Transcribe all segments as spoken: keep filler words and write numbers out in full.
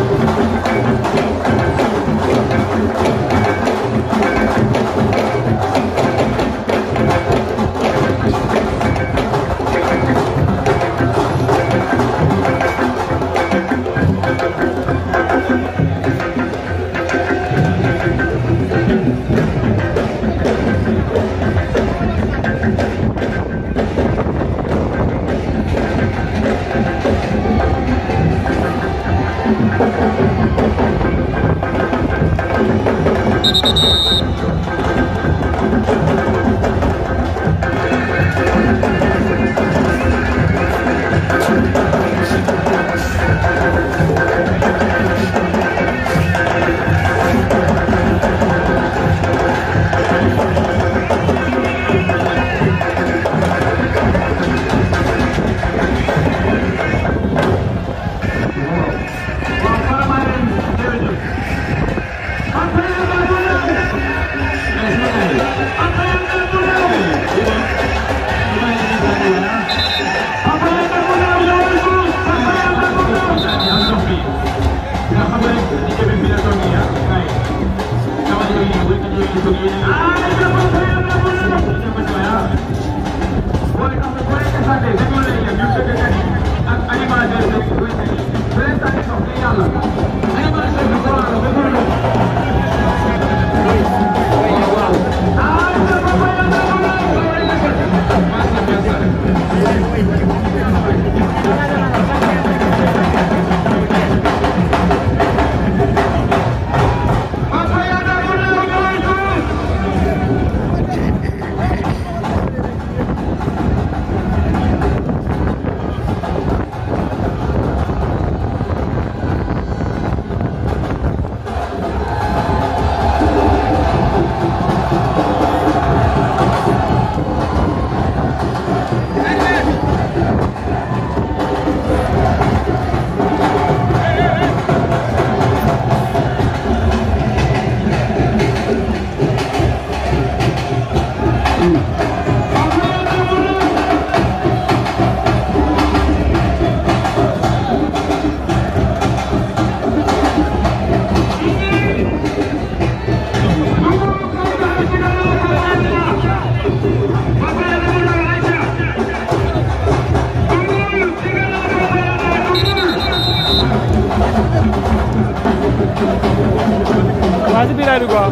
Masih tidak juga.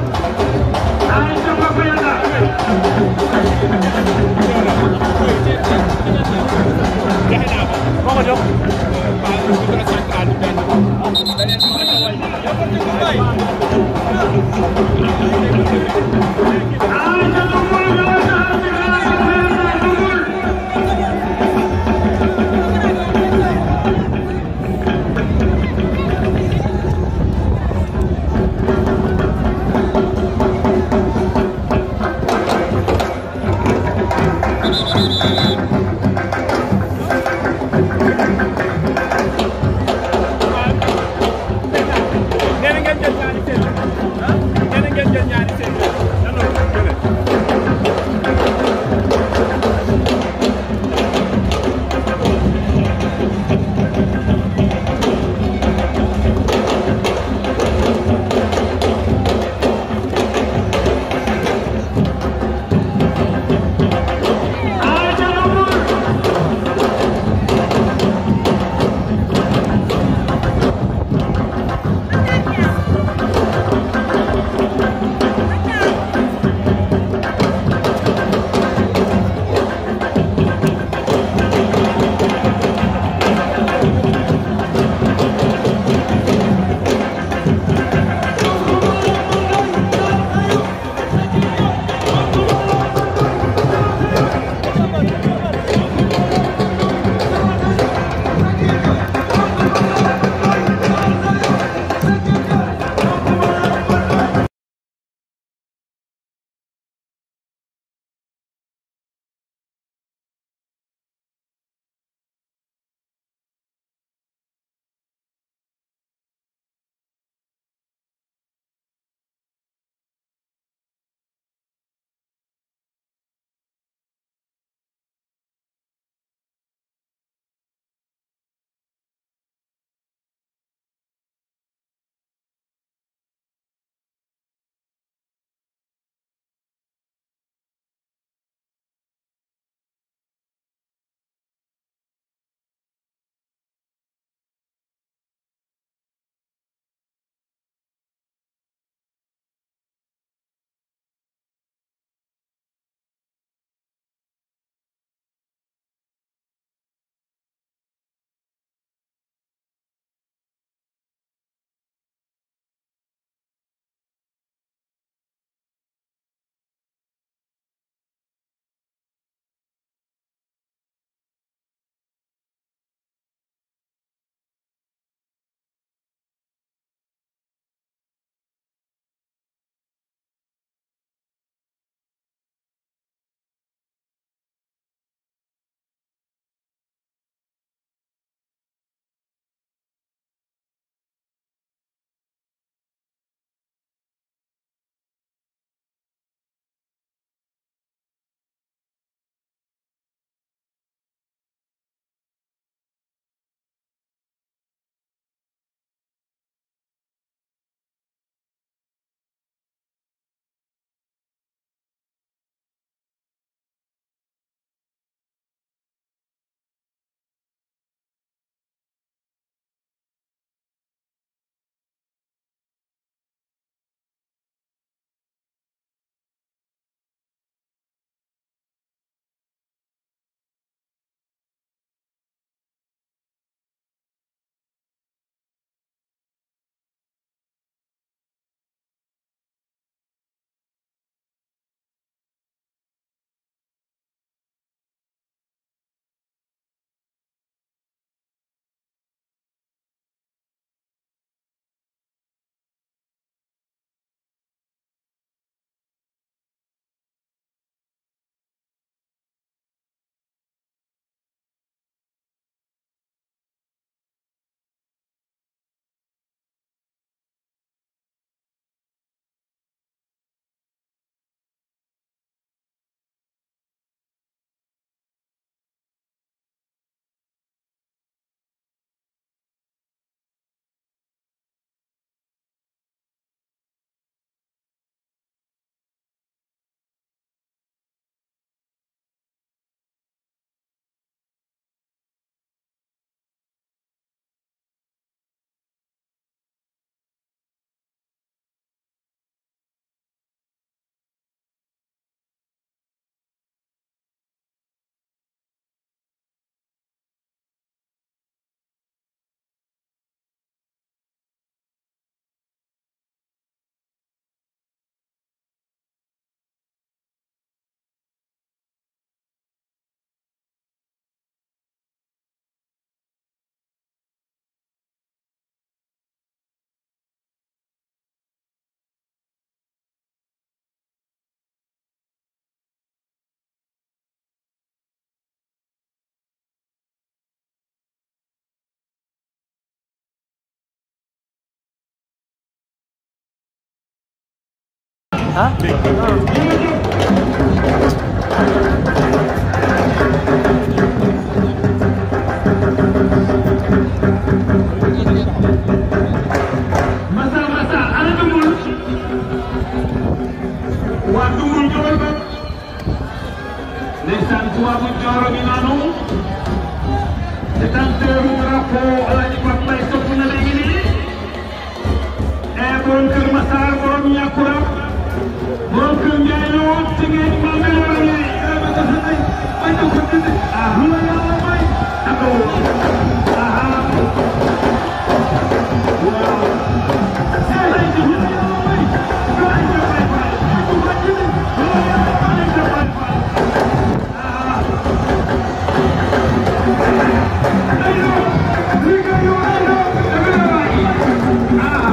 Mau dong. Huh? Hah? Masa-masa ana Dumbul. Waa Dumbul jógal ko. Ndeysaan tubaab bu Jooro bi noonu. détenteur du drapeau Alaaji Pape Mbaye topp na léegi nii. et borom Kër Massar borom Ñakura. borom Kër Ndiaye la woon ci ngeen ma mel wala ñuy. ay ko ko dindi. ah lu la yàlla may. d'accord. ah waaw. ay ci lu la yàlla may. ay ko fay fay. ay ko ko dindi. lu la yàlla may. ay ko fay fay. ah. aywa. liggéeyu aywa. dëgg la waay. ah.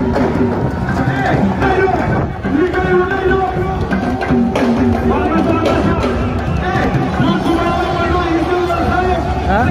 aywa. liggéeyu aywa. waaw na sa na sa. eh. man su ma la ma doon indil la xale. Hah?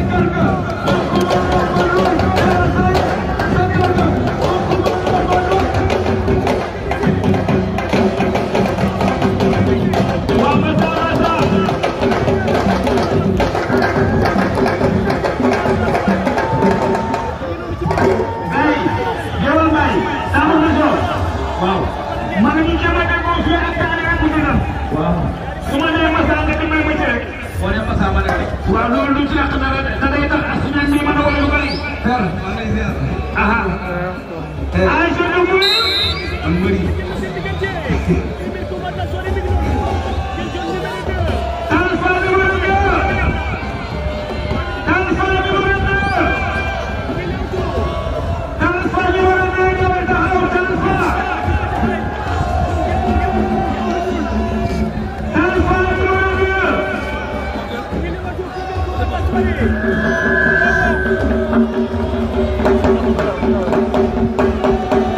waaw loolu lu ci yàq dara da day tax askan bi mën a woy lu bari. aha ay sa dugub am bëri. Talfa numéro deux. Talfa numéro deux. Talfa numéro deux ñëwee taxaw Talfa. Talfa numéro deux. Thank you.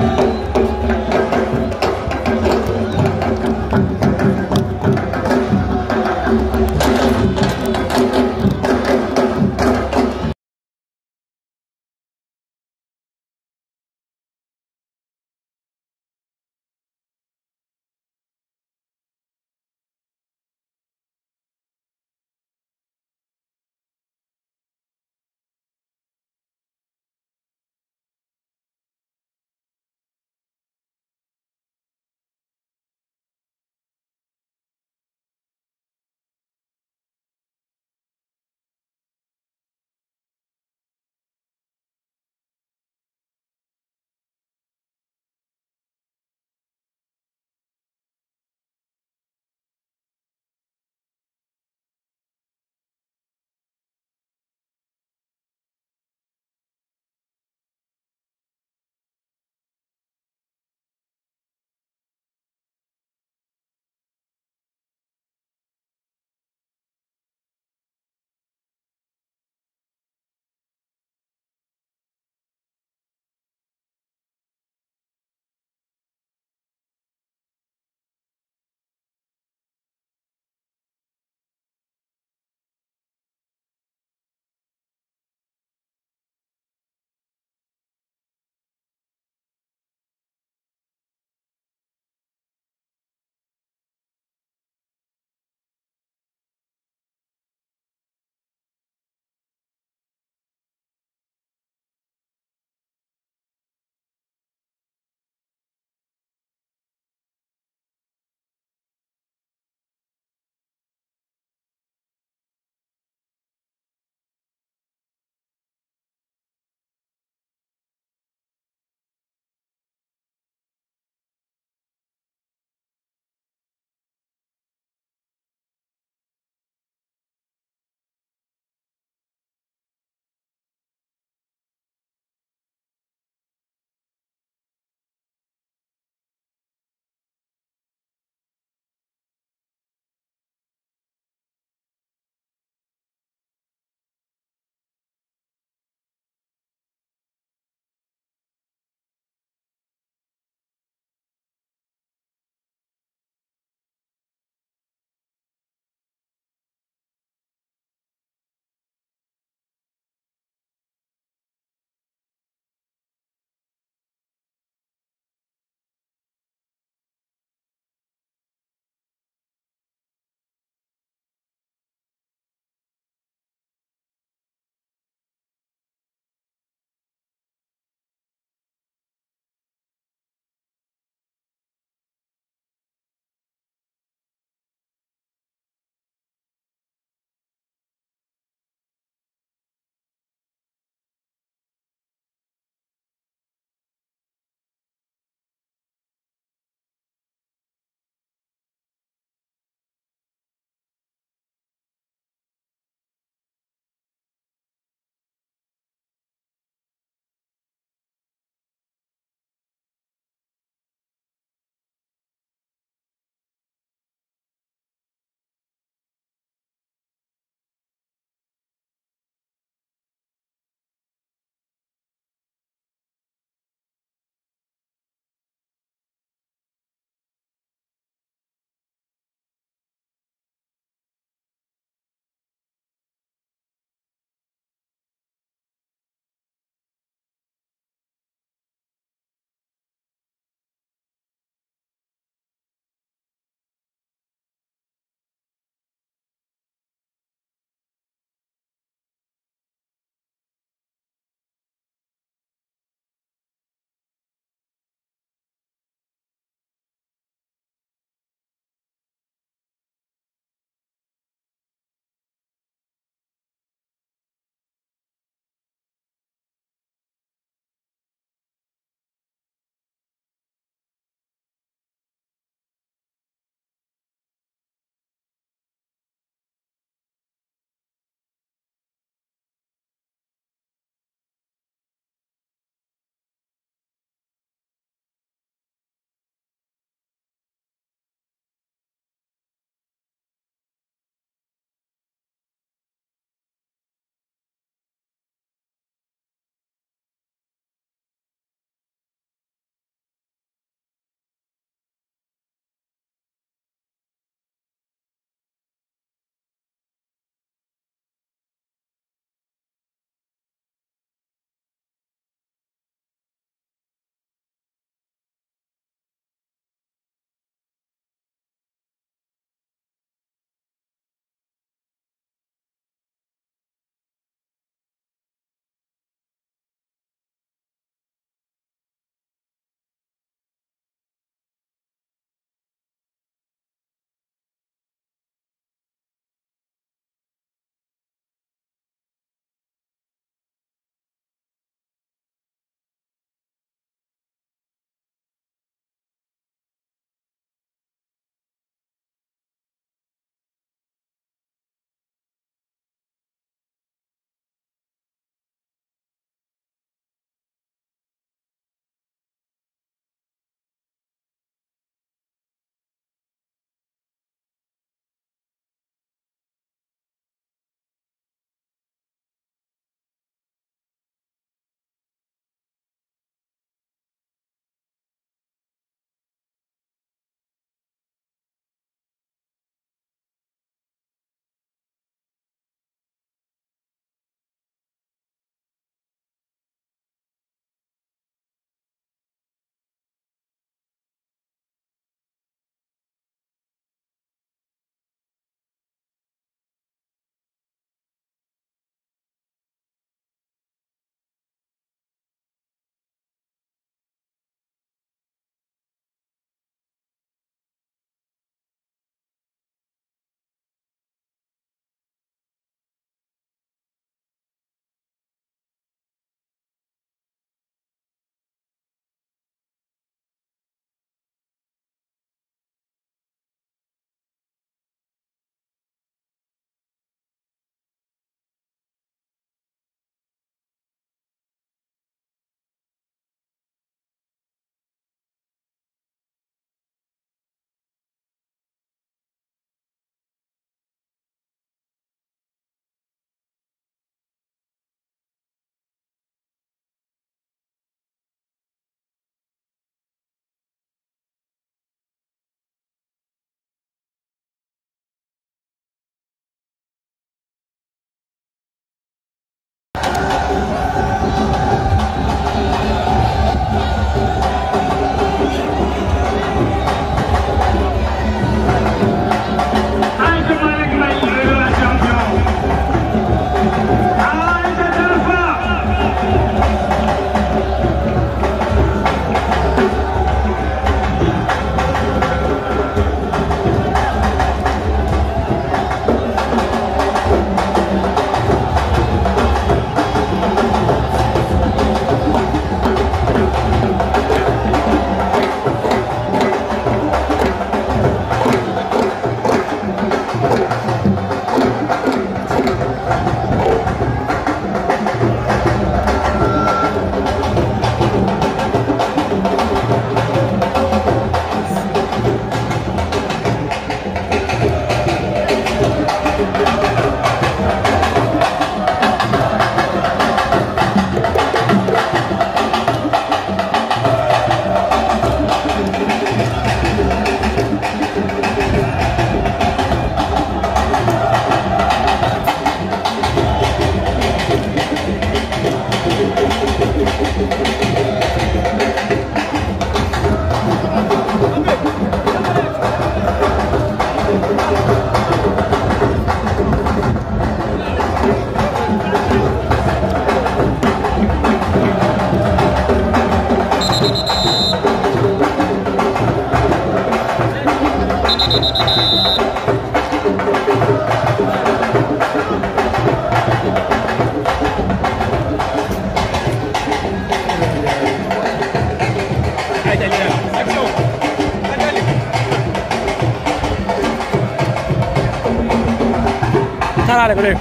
préparé ko léegi.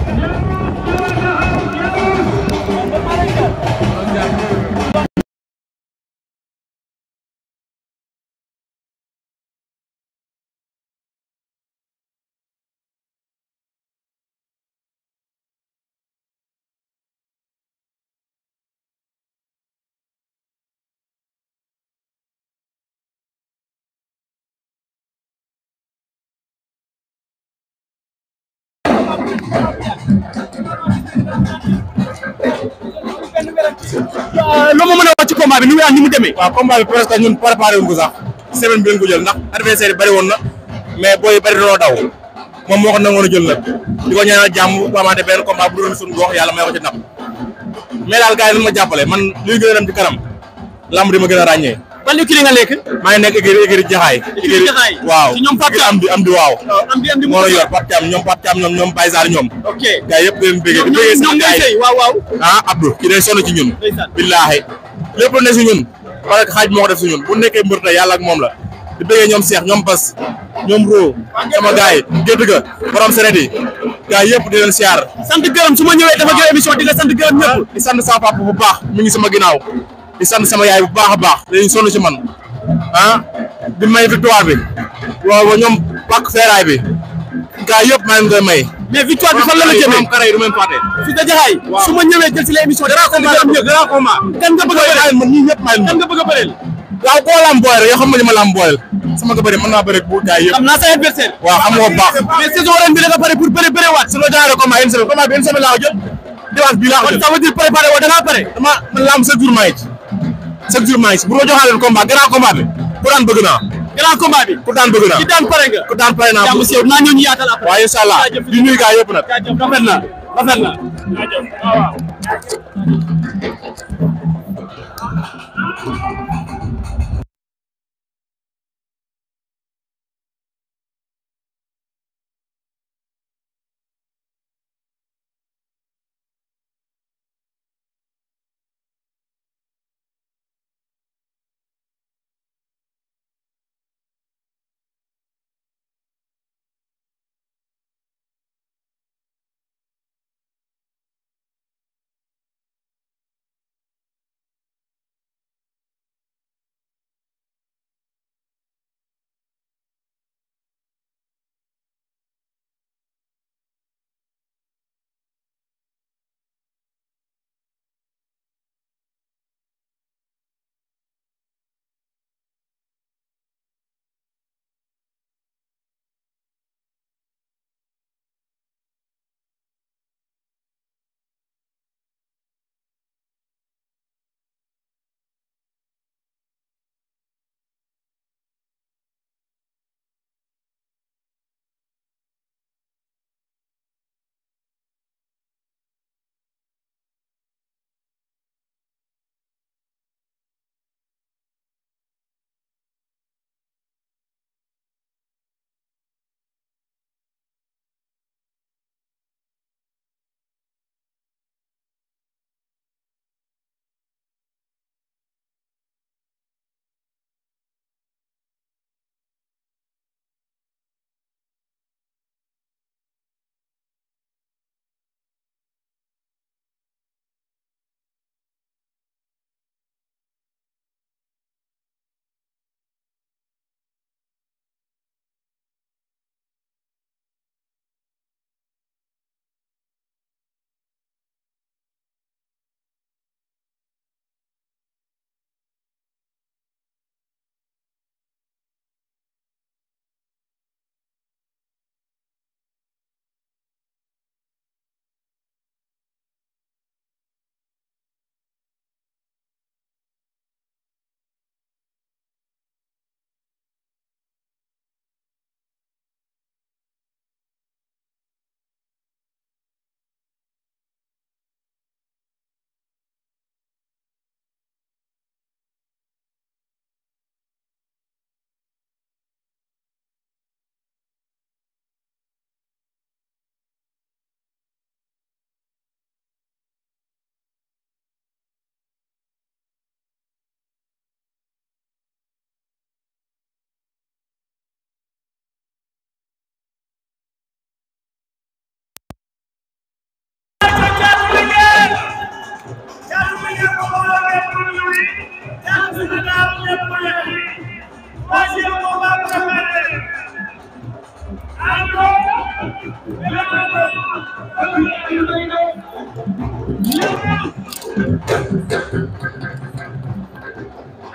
loo ma mën a wax ci combat bi ni mu ni mu demee. waaw combat bi presque ñun préparé wuñ ko sax semaine bi lañ ko jël ndax adversaire yi bëri woon na mais booy bëri doon daw moom moo ko nangoon a jël nag di ko ñaanal jàmm bu amaatee benn combat bu doon suñu gox yàlla may ko ci napp mais daal gars yi nañ ma jàppale man luy gën a dem ci kanam lamb di ma gën a ràññee. ban écurie nga nekk. maa ngi nekk écurie écurie Jaxaay. écurie Jaxaay waaw ci ñoom Pape Thiam am di am di waaw. am di am di moo la yor Pape Thiam ñoom Pape Thiam ñoom ñoom Baye Sarr ñoom. ok gars yëpp di leen bëggee di bëggee ñoom ngay sey waaw waaw. ah Abdou ki day sonn ci ñun. billaahi lépp lu ne si ñun parce que xaaj moo ko def si ñun bu nekkee mbër tey yàlla ak moom la di bëggee ñoom Cheikh ñoom Bas ñoom Ro sama gars yi gétt ga borom seret yi gars yëpp di leen siyaar. sant gërëm su ma ñëwee dafa gërëm émission di nga sant gërëm ñëpp. di sant sama papa bu baax mi ngi sama ginnaaw di sant sama yaay bu baax a baax dañuy sonn ci man ah di may victoire bi waaw ñoom pàcc feeraay bi gars yëpp maa ngi koy may. mais victoire bi fan la la jëmee moom kare yi du même fàtte. Fils de Jaxaay su ma ñëwee jël si la émission grand combat grand combat kan nga bëgg a bëreel man ñii ñëpp maa ngi kan nga bëgg a bëreel waaw boo lam boole yoo xam nga ni ma lam boole sama ko bëri mën naa bëri bu gars yëpp xam naa sa adversaire waaw xam nga bu baax mais saison ren bi da nga pare pour bëre bëre waat su ma jaaree combat une semaine combat bi une semaine laa ko jël dimanche bii laa ko jël ça veut dire préparé woo da ngaa pare dama man lam chaque jour maa ngi ci chaque jour maa ngi ci bu ma joxaaleen combat grand combat bi ku daan bëgg naa grand combat bi ku daan bëgg naa ki daan pare nga ku daan pare naa jàmm si yow naa ñëw ñu yaatal après waaw incha allah di nuyu gars yëpp nag rafet na rafet na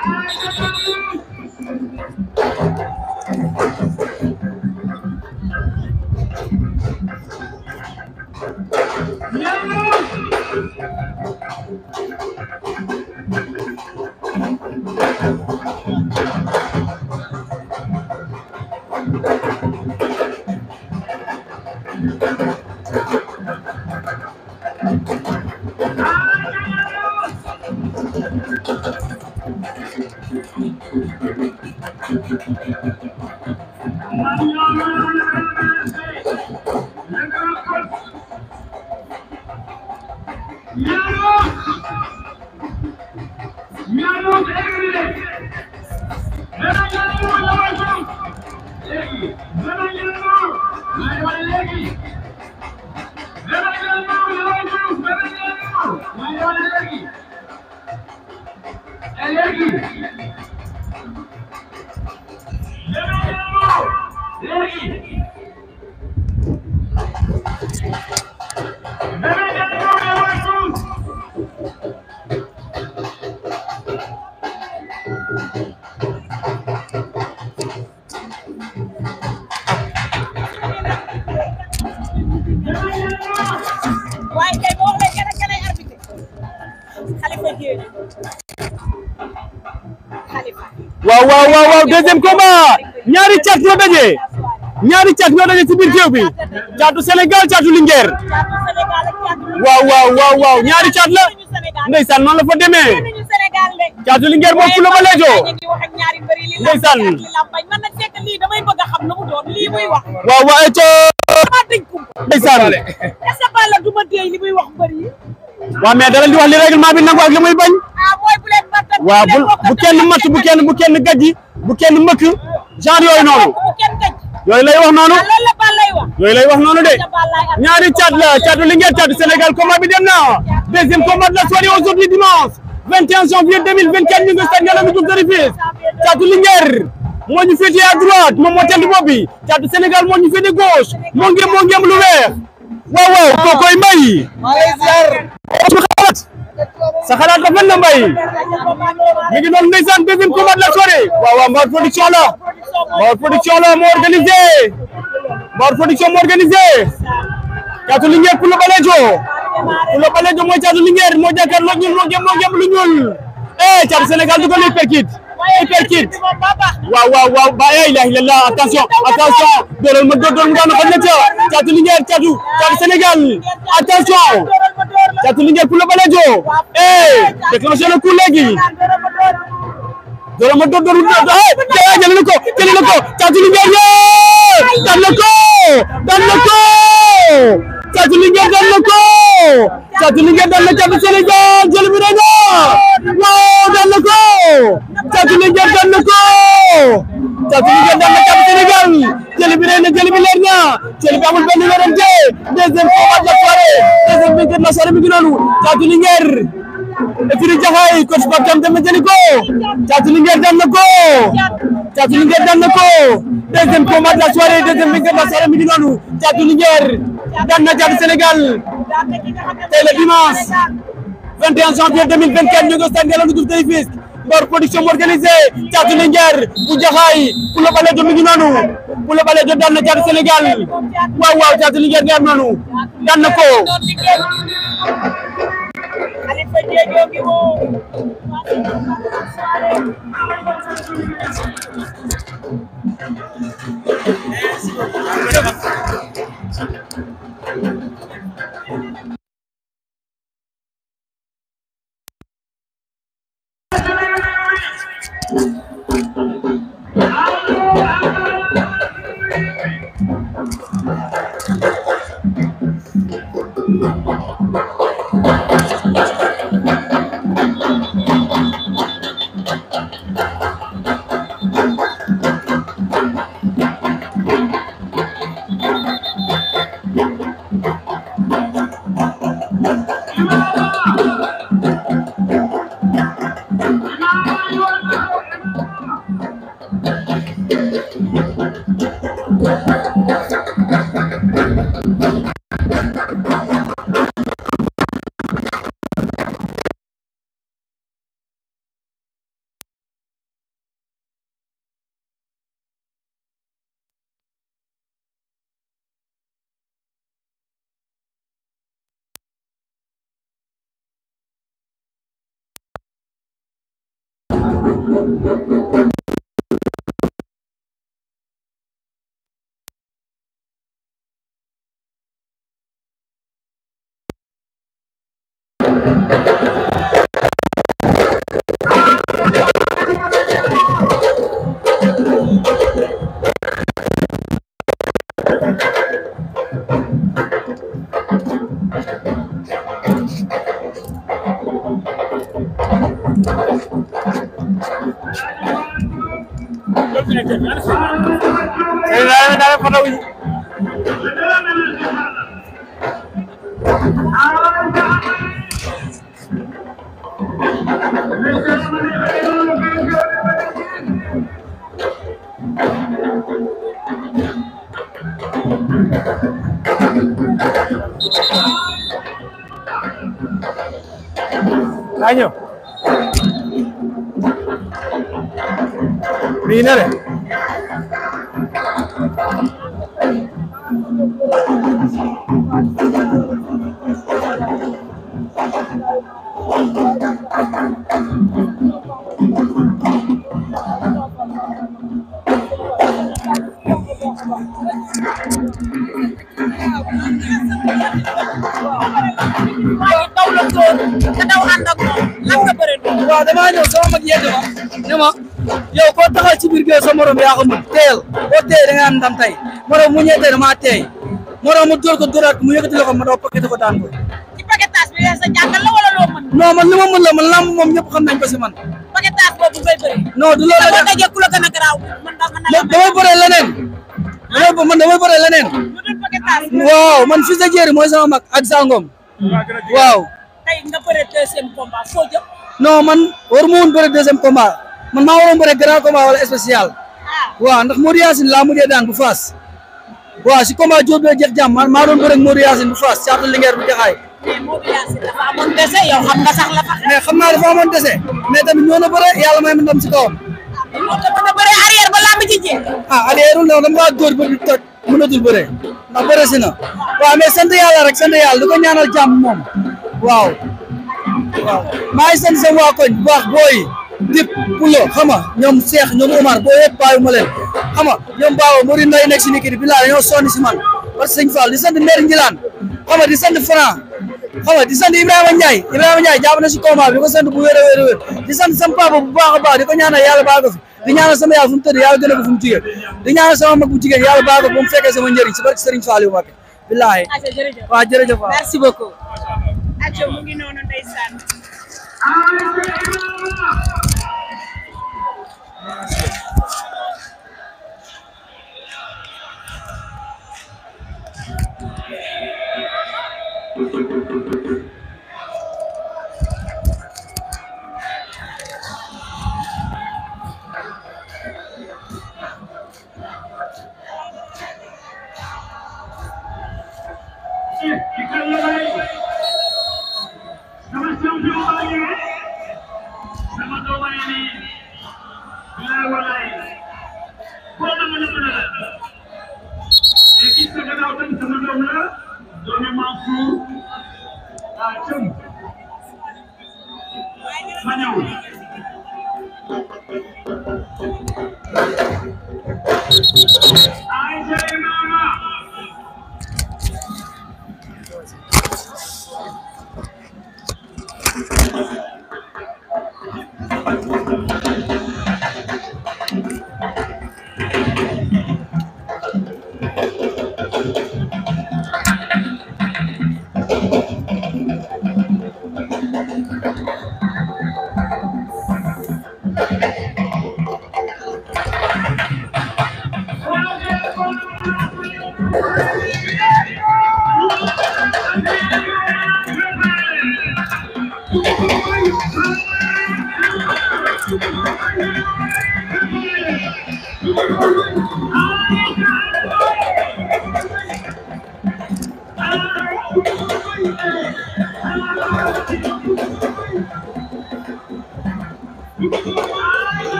waaw waaw waaw waaw deuxième combat ñaari cat ñoo daje ñaari cat ñoo daje ci biir géew bi caatu Sénégal caatu Linguère waaw waaw waaw waaw ñaari cat la ndeysaan noonu la fa demee caatu Linguère moom fu la ba leejo ndeysaan waaw waaw eco ndeysaan waaw mais dara di wax li règlement bi nangu ak li muy bañ waaw bu bu kenn matt bu kenn bu kenn gajji bu kenn mëkk genre yooyu noonu yooyu lay wax noonu yooyu lay wax noonu de ñaari caat la caatu Linguère caatu Sénégal combat bi dem na deuxième combat de la soirée aujourd'hui dimanche vingt et un janvier deux mille vingt-quatre ñu ngi stade Ngalandou Diouf de Rufisque caatu Linguère moo ñu féetee à droite moom moo teel bopp bi caatu Sénégal moo ñu féetee gauche moo ngeem moo ngeem lu weex waaw waaw kookoy Mbaye sa xalaat dafa na Mbaye mi ngi doon ndeysaan deuxième combat de la soirée waaw waaw Mbaor production la Mbaor production la moo organisé Mbaor production moo organisé caatu Linguère pour le Balejo pour le Balejo mooy caatu Linguère moo jàkkaarloo ñun moo ngem moo ngem lu ñuul eh caatu Sénégal dugal hyperkit hyperkit waaw waaw waaw ba la ilaha illallah attention attention doolal ma dool mu daanu xaj na ca caatu Linguère caatu caatu Sénégal attention caatu Linguère pour le Balejo eh déclenché le coup léegi doolal ma dool dool eh jël na ko jël na ko caatu Linguère daan na ko daan na ko caatu Linguère daan na ko caatu Linguère daan na caatu Sénégal jël bi rek waaw daan na ko caatu Linguère daan na ko caatu Linguère daan na caatu Sénégal jël bi rek na jël bi leer na jël bi amul benn werante deuxième combat de la soirée deuxième vainqueur de la soirée mi ngi noonu caatu Linguère écurie Jaxaay coach Pape Thiam dem na jëli ko caatu Linguère daan na ko caatu Linguère daan na ko deuxième combat de la soirée deuxième vainqueur de la soirée mi ngi noonu caatu Linguère daan na caatu Sénégal tey le dimanche vingt et un janvier deux mille vingt-quatre ñu ngi stade Ngalandou Diouf de Rufisque Mbaor production organisé caatu Linguère bu Jaxaay pour le Balejo mi ngi noonu pour le Balejo daan na caatu Sénégal waaw waaw caatu Linguère daan noonu daan na ko Ayo. Winner. waaw damaa ñëw sama mag yedd ma ne ma yow koo taxaw ci biir géew sa morom yaa ko mën teel boo teel da nga am ndam tey morom mu ñëwee tey damaa teey morom mu dóor ko dóoraat mu yëkkati la ko ma daw paquet ko daan ko ci paquetage bi sa jàngal la wala loo mën non man li ma mën la man lamb moom ñëpp xam nañ ko si man paquetage boobu ngay bëri non du loolu la dajé ku la gën a garaaw man da man damay bëre leneen damay man damay bëre leneen waaw man Fils de Diéry mooy sama mag ak Sangom waaw tey nga bëre deuxième combat foo jëm non man war ma woon bëre deuxième combat man maa waroon bëre grand combat wala spécial waaw ndax Modou Yacine laa mujjee daan bu Fass waaw si combat Diop bee jeex jàmm man maa doon bëre ak Modou Yacine bu Fass caatu Linguère bu jaxaay mais Modou Yacine dafa amoon dese yow xam nga sax la fa mais xam naa dafa amoon dese mais tamit ñoo na bëre yàlla may ma ndam si kawam moo tax mën a bëre arrière ba lamb ji jeex ah arrière ndaw dama kaa dóor ba di toj mënatul bëre ndax bëre si na waaw mais sant yàlla rek sant yàlla di ko ñaanal jàmm moom waaw waaw maa ngi sant sama waa koñ bu baax booy dip pulo xam nga ñoom Cheikh ñoom Omar boo yëpp bàyyi ma leen xam nga ñoom Baawo Mori Nday nekk si nit ki bi laa dañoo sonn si man parce que sëñ Fall di sant maire Ngilane xam nga di sant Franc xam nga di sant Ibrahima Ndiaye Ibrahima Ndiaye jàpp na si combat bi di ko sant bu wér a wér a wér di sant sama papa bu baax a baax di ko ñaanal yàlla baax ko fi di ñaanal sama yaay fu mu tëdd yàlla gën a ko fu mu jigéen di ñaanal sama mag bu jigéen yàlla baax ko bu mu fekkee sama njëriñ si barke Serigne Fall yu Mbacké billahi waaw jërëjëf waaw merci beaucoup acca mu ngi noonu ndeysaan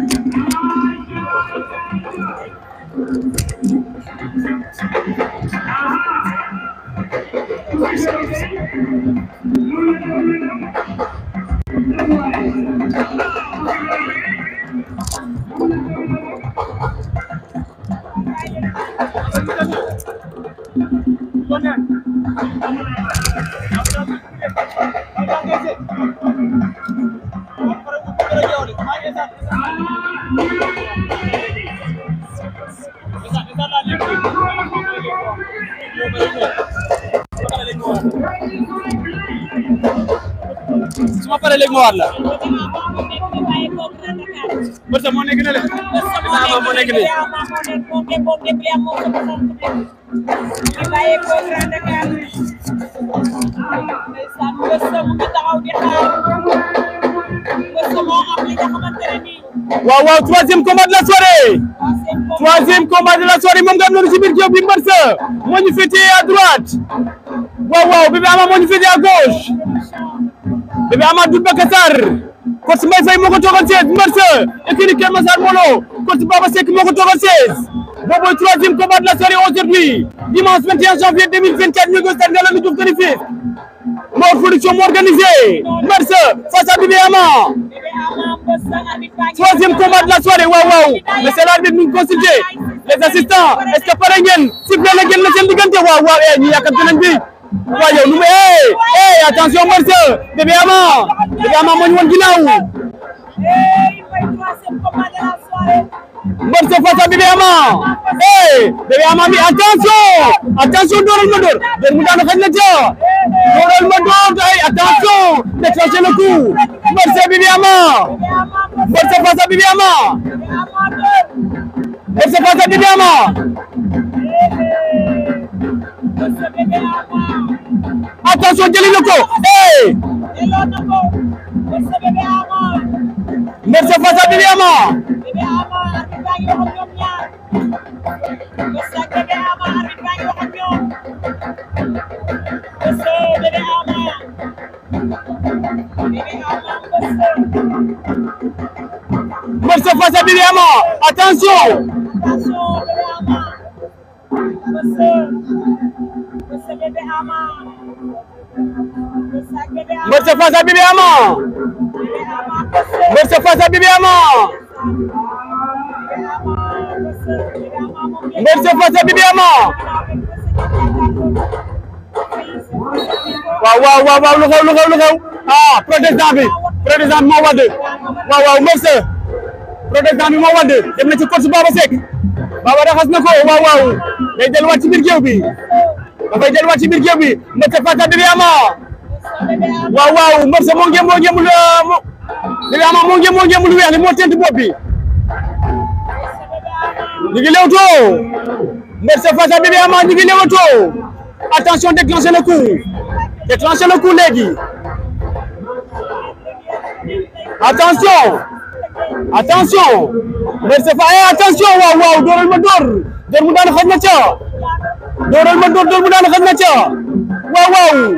Suma pare léegi ma war la Barça moo nekk na le Ama moo nekk waaw waaw troisième combat de la soirée troisième combat de la soirée moom nga am noonu ci biir géew bi Barça moo ñu féetee à droite waaw waaw Bébé Ama moo ñu féetee à gauche Bébé Ama Doudou Bakassar coach Mbaye Faye moo ko toogal seize Barça écurie Keur Massar Molo coach Baba Seck moo ko toogal seize boobu troisième combat de la soirée aujourd'hui dimanche vingt et un janvier deux mille vingt-quatre ñu ngi stade Ngalandou Diouf de Rufisque Mor Production moo organisé Barça face à Bébé Ama troisième combat de la soirée waaw waaw mais c'est l'arbitre ñu consulté les assistants est-ce que pare ngeen sifflé na ngeen na seen diggante waaw waaw eh ñu yàkkamti nañ bi waaw yow nu mu eh eh attention Barça Bébé Ama Bébé Ama moo ñu woon ginnaaw Barça face à Bébé Ama eh Bébé Ama mi attention attention dooral ma door door mu daanu xaj na ca dooral ma door ay attention déclencher le coup Barça Bébé Ama Barça face à Bébé Ama Barça face à Bébé Ama attention jëli na ko eh Barça face à Bébé Ama Barça face à Bébé Ama attention Barça face à Bébé Ama Barça face à Bébé Ama Barça face à Bébé Ama waaw waaw waaw waaw lu xew lu xew lu xew ah protestant bi protestant bi moo wadd waaw waaw Barça protestant bi moo wadd dem na ci coach Baba Seck Baba raxas na ko waaw waaw day delluwaat ci biir géew bi dafay delluwaat ci biir géew bi Barça face à Bébé Ama waaw waaw Barça moo ngi moo ngi mu Bébé Ama moo ngi moo ngi mu lu weex li moo tent bopp bi ñu ngi lewtoo Barça face à Bébé Ama ñu ngi lewtoo attention déclencher le coup déclencher le coup léegi attention attention Barça fa eh attention waaw waaw dooral ma door door mu daan xaj na ca dooral ma door door mu daan xaj na ca waaw waaw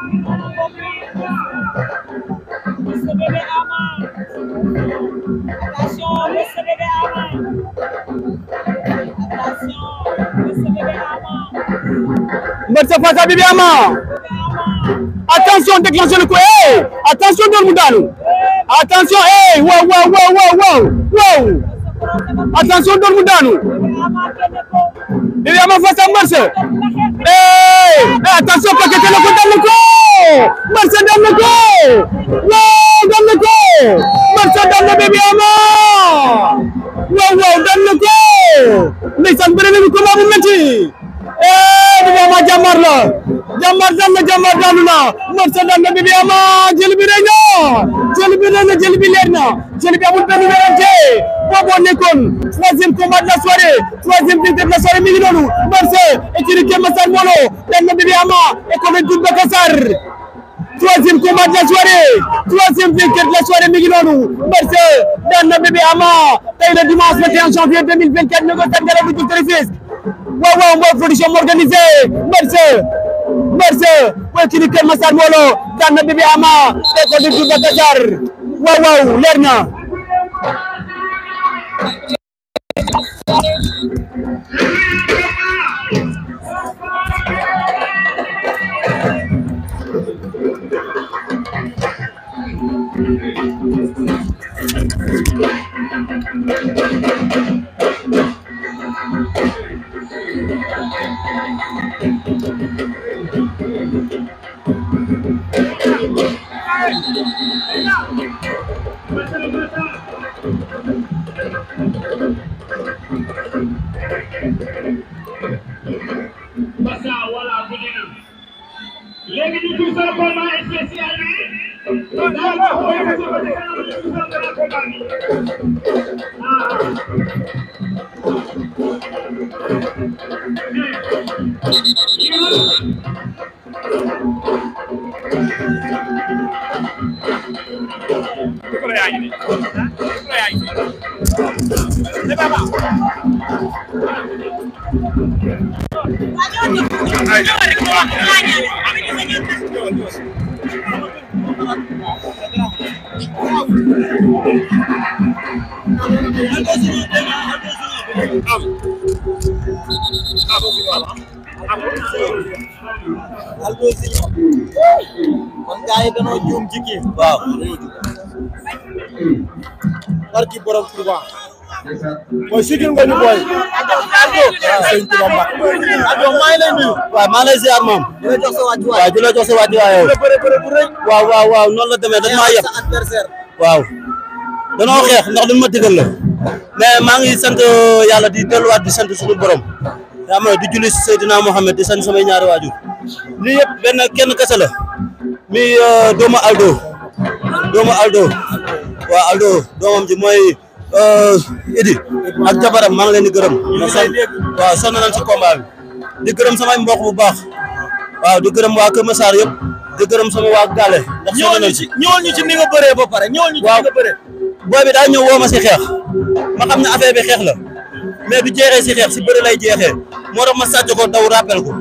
Barça face à Bébé Ama attention déclencher le coup eh attention door mu daanu attention eh waaw waaw waaw waaw waaw attention door mu daanu Bébé Ama face à Barça eh attention paquet na ko dal na ko Barça dal na ko waaw dal na ko Barça dal na Bébé Ama waaw waaw dal na ko ndeysaan bëre nañu combat bu metti eh Bébé Ama jàmbaar la jàmbaar dal na jàmbaar daanu na Barça dal na Bébé Ama jël bi rëy na jël bi rëy na jël bi leer na jël bi amul benn wérante booboo nekkoon troisième combat de la soirée troisième victoire de la soirée mi ngi noonu Barça écurie Keur Massar Molo dal na Bébé Ama école Doudou Bakassar troisième combat de la soirée troisième victoire de la soirée mi ngi noonu Barça dal na Bébé Ama tey le dimanche vingt et un janvier deux mille vingt-quatre ñu ko stade Ngalandou Diouf de Rufisque waaw waaw Mor Production moo organisé Barça Barça écurie Keur Massar Molo dal na Bébé Ama école Doudou Bakassar waaw waaw leer na Bassa wala bu dina léegi ñu tudd sa combat spécial bi daa wax ko yëpp ci bëgg ñu tudd sa combat bi man gaay dañoo juum ci kii waaw barki borom Touba mooy sigil nga ñu boy sëñ Touba Mbak Aldo maa ngi lay nuyu waaw maa lay ziar moom di la jox sa wàccu waay di la jox sa wàccu waay waaw waaw waaw noonu la demee dañ maa yeb waaw danoo xeex ndax duñ ma digal la mais maa ngi sant yàlla di delluwaat di sant suñu borom yaa ma di julli Seydina Mohamed di sant samay ñaari waajur lii yëpp benn kenn kese la mi doomu Aldo doomu Aldo waaw Aldo doomam ji mooy Idi ak jabaram maa ngi leen di gërëm waaw sonn nañ ci combat bi di gërëm samay mbokk bu baax waaw di gërëm waa Kër Massar yëpp di gërëm sama waa Gale ndax sonn nañ ci ñëwal ñu ci ni nga bëree ba pare ñëwal ñu ci ni nga bëree booy bi daa ñëw woo ma si xeex ma xam ne affaire bi xeex la mais du jeexee si xeex si bëri lay jeexee moo tax ma sàcc ko daw rappel ko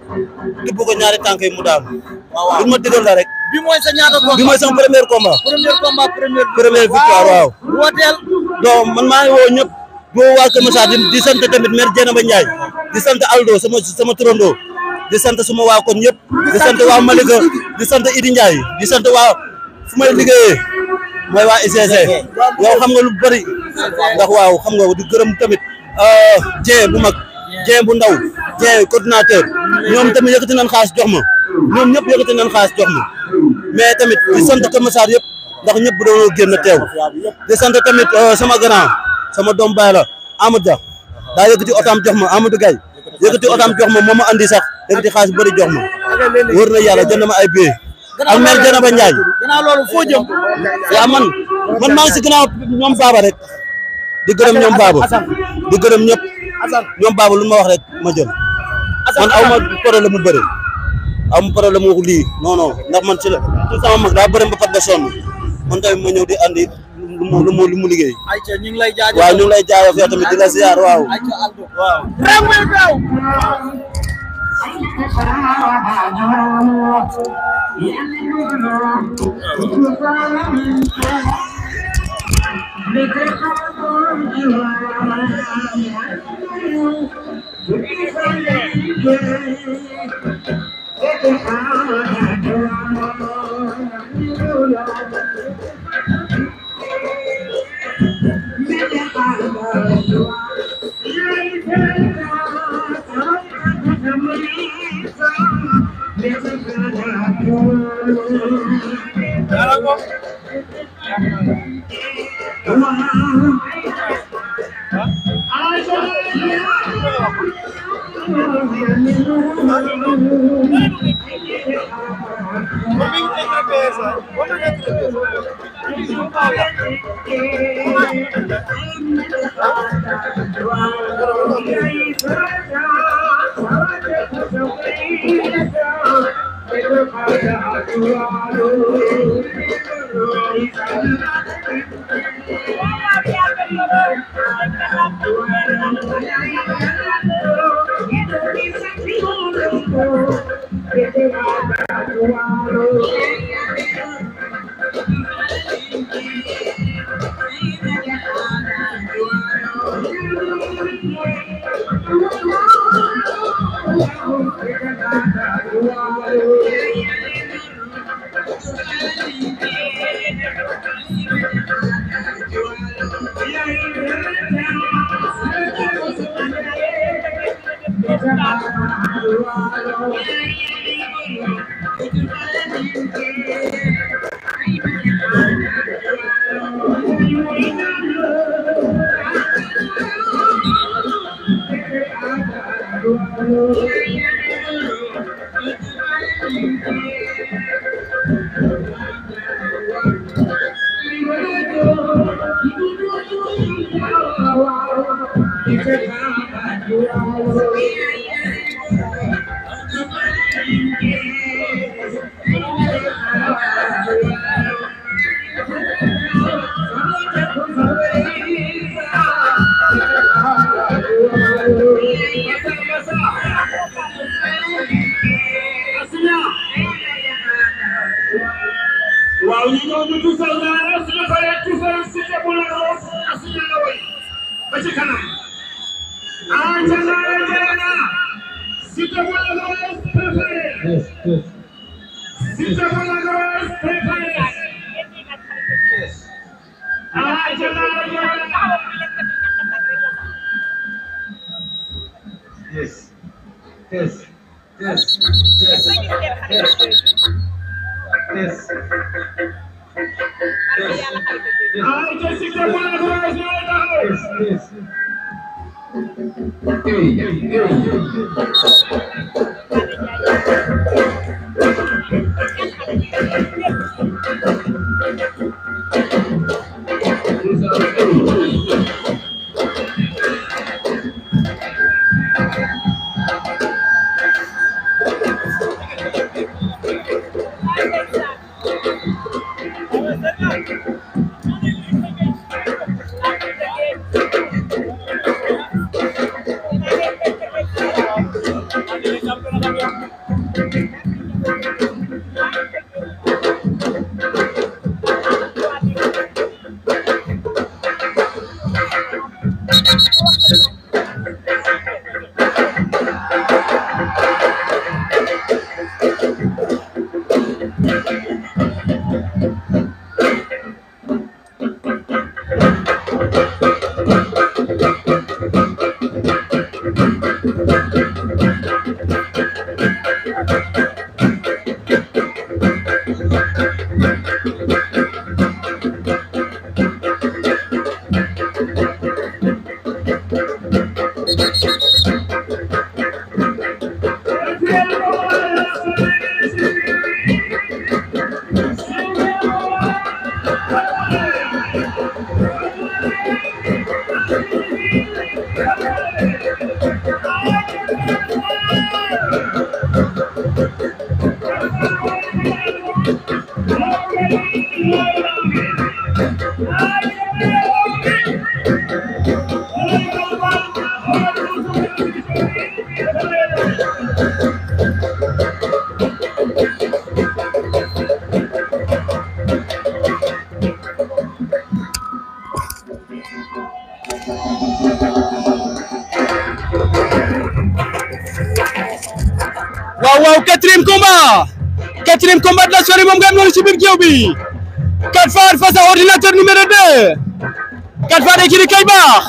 tibb ko ñaari tànk yi mu daanu waaw ma digal la rek bi mooy sa ñaata combat bi mooy sama premier combat premier combat premier première victoire waaw wooteel donc man maa ngi woo ñëpp boo waa Kër Massar di sant tamit maire Dieynaba Ndiaye di sant Aldo sama sama turando di sant suma waa kon ñëpp di sant waa Malika di sant Idi Ndiaye di sant waa fu may liggéeyee mooy waa I C C yow xam nga lu bari ndax waaw xam nga di gërëm tamit Dieng bu mag Dieng bu ndaw Dieng coordinateur ñoom tamit yëkkati nañ xaalis jox ma ñoom ñëpp yëkkati nañ xaalis jox ma mais tamit di sant Kër Massar yëpp ndax ñëpp doon génn teew di sant tamit sama grand sama doom baay la Amadou Dia daa yëkkati otam jox ma Amadou Gaye yëkkati otam jox ma moo ma andi sax yëkkati xaalis bëri jox ma wër na yàlla jënd ma ay billets ak maire Dieynaba Ndiaye gannaaw loolu foo jëm yaa man man maa ngi si gannaaw ñoom baaba rek di gërëm ñoom baaba di gërëm ñëpp ñoom baaba lu ma wax rek ma jël man aw ma problème mu bëri aw ma problème mu lii non non ndax man ci la tout sama mag daa bëri ba pat ba sonn man tamit ma ñëw di andi lu mu lu mu lu mu liggéey waaw ñu ngi lay jaajëf yow tamit di la ziar waaw waaw Yeah. waaw waaw quatrième combat quatrième combat de la soirée moom nga am noonu ci biir géew bi Kat Far face à ordinateur numéro deux Kat Far écurie Kay Baax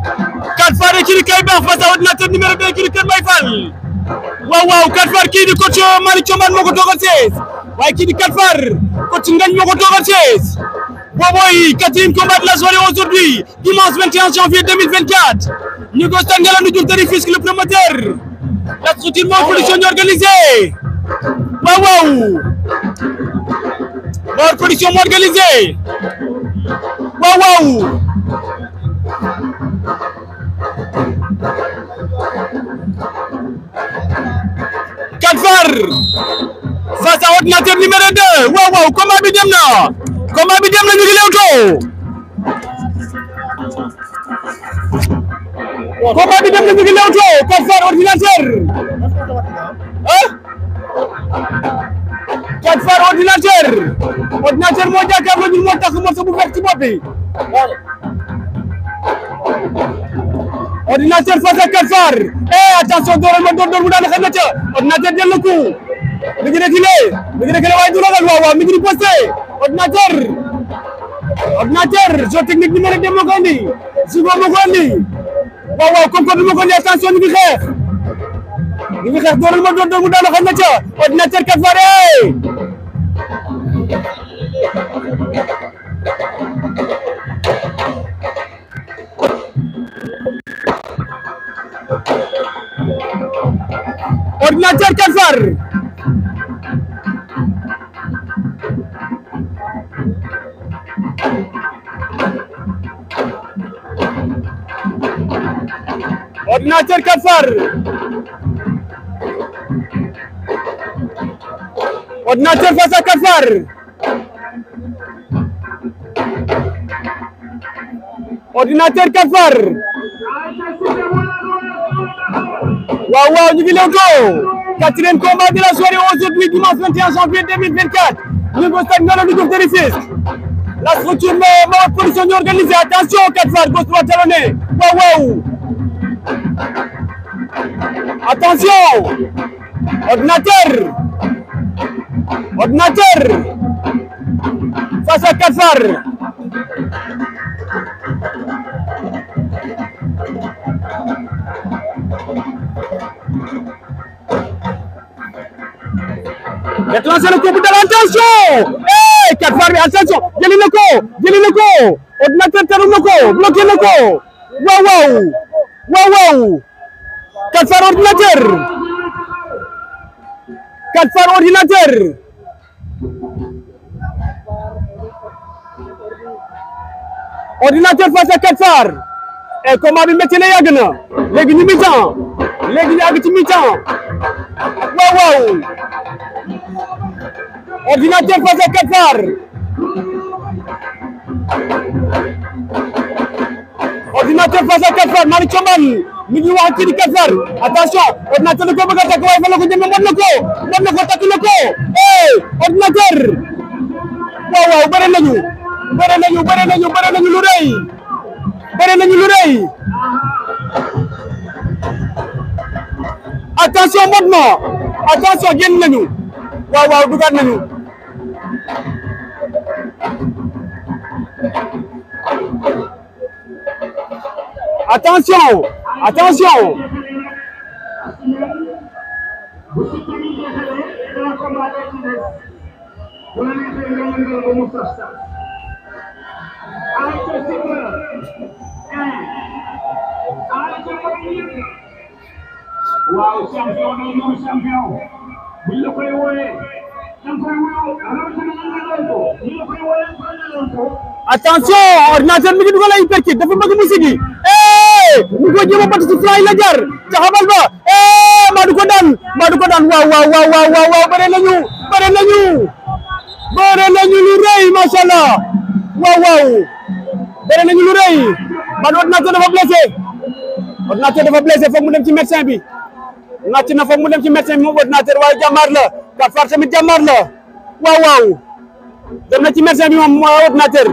Kat Far écurie Kay Baax face à ordinateur numéro deux écurie Kër Mbaye Fall waaw waaw Kat Far kii di coach Malick Thiombane moo ko toogal seize waaye kii di Kat Far coach Ngagne moo ko toogal seize booboy quatrième combat de la soirée aujourd'hui dimanche vingt et un janvier deux mille vingt-quatre ñu ko stade Ngalandou Diouf de Rufisque le promoteur la structure Mor Production ñu organisé waaw waaw Mor Production mu organisé waaw waaw Kat Far face à ordinateur numéro deux waaw waaw combat bi dem na combat bi dem na ñu ngi lewtoo combat bi dem na ñu ngi lewtoo Kat Far ordinateur ah Kat Far ordinateur ordinateur moo jàkkaarloo ñun moo tax morceau bu vert ci bopp bi ordinateur face à Kat Far eh attention dooral ma door door mu daan xam na ca ordinateur jël na coup mi ngi reculé mi ngi reculé waaye du ragal waaw waaw mi ngi riposté ordinateur ordinateur jeu technique numéro deux moo ko andi Zigo moo ko andi waaw waaw comme que du ma ko andi attention ñu ngi xeex ñu ngi xeex doonal ma doon doon mu daanu xam na ca ordinateur Kat Far ordinateur Kat Far ordinateur Kat Far ordinateur face à Kat Far ordinateur Kat Far waaw waaw ñu ngi lewtoo quatrième combat de la soirée aujourd'hui dimanche vingt et un janvier deux mille vingt-quatre ñu ngi au stade Ngalandou Diouf de Rufisque la structure Mbaor Production ñu organisé attention Kat Far gauche droite talonné waaw waaw attention ordinateur ordinateur face à Kat Far déclencher le coup de l'attention eh Kat Far bi attention jëli na ko jëli na ko ordinateur taru na ko bloqué na ko waaw waaw waaw waaw Kat Far ordinateur Kat Far ordinateur ordinateur face à Kat Far et combat bi métti na yàgg na léegi ñu mi-temps léegi ñu àgg ci mi-temps waaw waaw ordinateur face à Kat Far ordinateur face à Kat Far Malick Thiamane mi ngi wax ci di Kat Far attention ordinateur da ko bëgg a takk waaye fa la ko jëme mot na ko mot na ko takk na ko eh ordinateur waaw waaw bëre nañu bëre nañu bëre nañu bëre nañu lu rëy bëre nañu lu rëy attention mot na attention génn nañu waaw waaw dugaat nañu attention attention waaw champion day ñëw champion buñ la koy wooyee da nga koy wuyoo rawatina nga ñaanal ko ñu la koy wooyee nga ñaanal ko attention ordinateur mi ngi dugal ay perkit dafa bëgg mu sigi eh mu ko jéem a bat ci fly la jar taxawal ba eh maa du ko daan maa du ko daan waaw waaw waaw waaw waaw bëre nañu bëre nañu bëre nañu lu rëy macha allah waaw waaw bëre nañu lu rëy man ordinateur dafa blessé ordinateur dafa blessé foog mu dem ci médecin bi nàcc na foog mu dem ci médecin bi moom ordinateur waaye jàmbaar la Kat Far tamit jàmbaar la waaw waaw dem na ci médecin bi moom ordinateur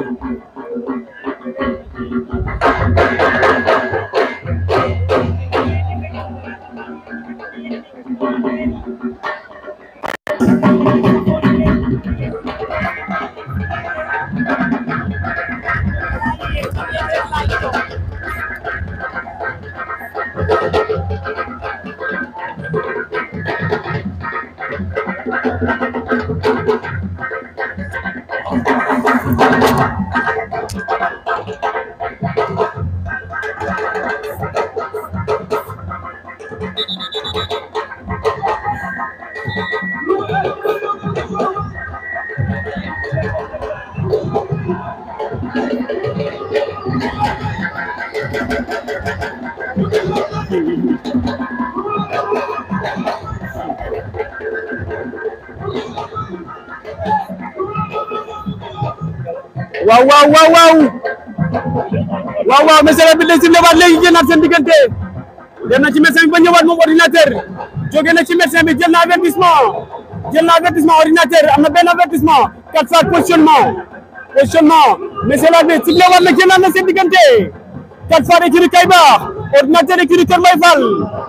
waaw waaw waaw waaw waaw waaw monsieur le ministre le waat léegi génnaat seen diggante dem na ci médecin bi ba ñëwaat moom ordinateur jóge na ci médecin bi jël na avertissement jël na avertissement ordinateur am na benn avertissement Kat Far positionnement positionnement monsieur le ministre le waat la génnaat na seen diggante Kat Far écurie Kaybaax ordinateur écurie Kër Mbaye Fall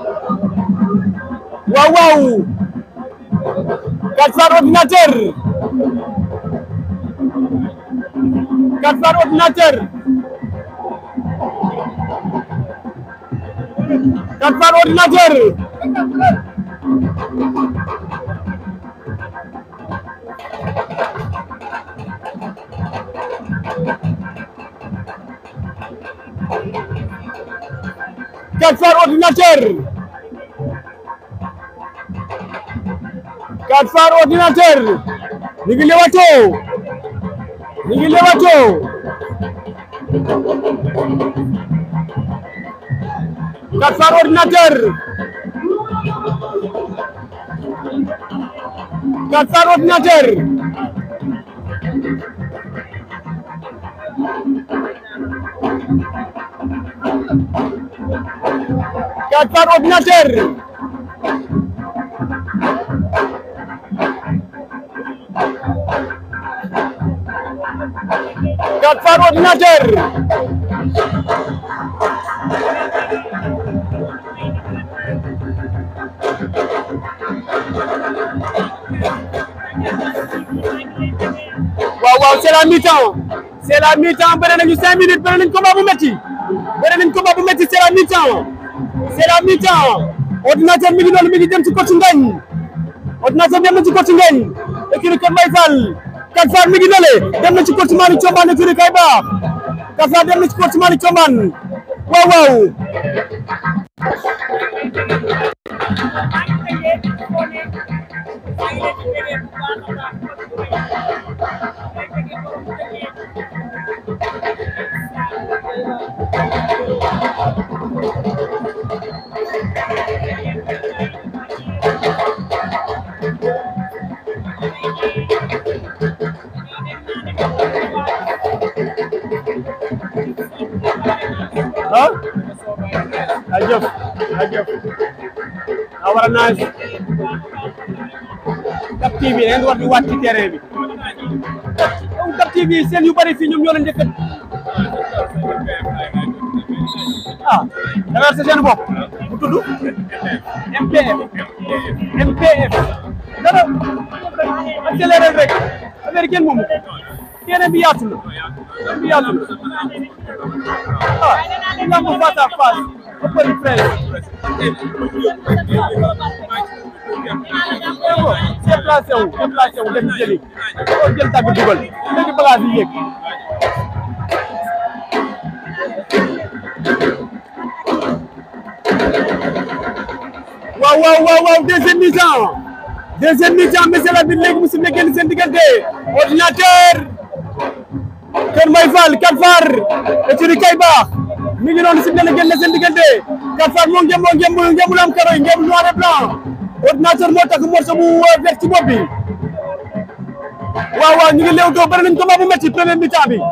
waaw waaw Kat Far ordinateur Kat Far ordinateur Kat Far ordinateur Quatre Far ordinateur Quatre Far ordinateur ñu ngi lewato ñu ngi lewato Quatre Far ordinateur Quatre Far ordinateur Quatre Far ordinateur Quatre Far ordinateur waaw waaw c'est la mi-temps c'est la mi-temps bëre nañu cinq minutes bëre nañu combat bu metti bëre nañu combat bu metti c'est la mi-temps c'est la mi-temps ordinateur mi ngi noonu mi ngi dem ci coach Ngagne ordinateur dem na ci coach Ngagne écurie Kër Mbaye Fall Quatre Far mi ngi noonu dem na ci coach Malick Thiombane écurie Kay Baax Quatre Far dem na ci coach Malick Thiombane waaw waaw ah ajëf ajëf a war a naaj Cap T V ngeen war di wàcc ci terrain bi Cap T V seen yu bari fii ñoom ñoo leen njëkk ah da nga sa seen bopp bu tudd M P F M P F dara accéléré rek américain moomu terrain bi yaatu na terrain bi yaatu na ah nga mu face à face open press déplacé wu déplacé wu dem jëli ko jël tàgg dugal léegi bagage yi yéeg waaw waaw waaw waaw deuxième mi-temps deuxième mi-temps monsieur l'arbitre léegi mu sifflé génn seen diggante ordinateur Kër Mbaye Fall Quatre Far écurie Kay Baax mi ngi noonu sifflé na génn seen diggante Quatre Far moo ngem moo ngem ngem lu am karo yi ngem noir et blanc ordinateur moo takk morceau bu vert ci bopp bi waaw waaw ñu ngi léewtoo bëri nañ combat bu métti premier mi-temps bi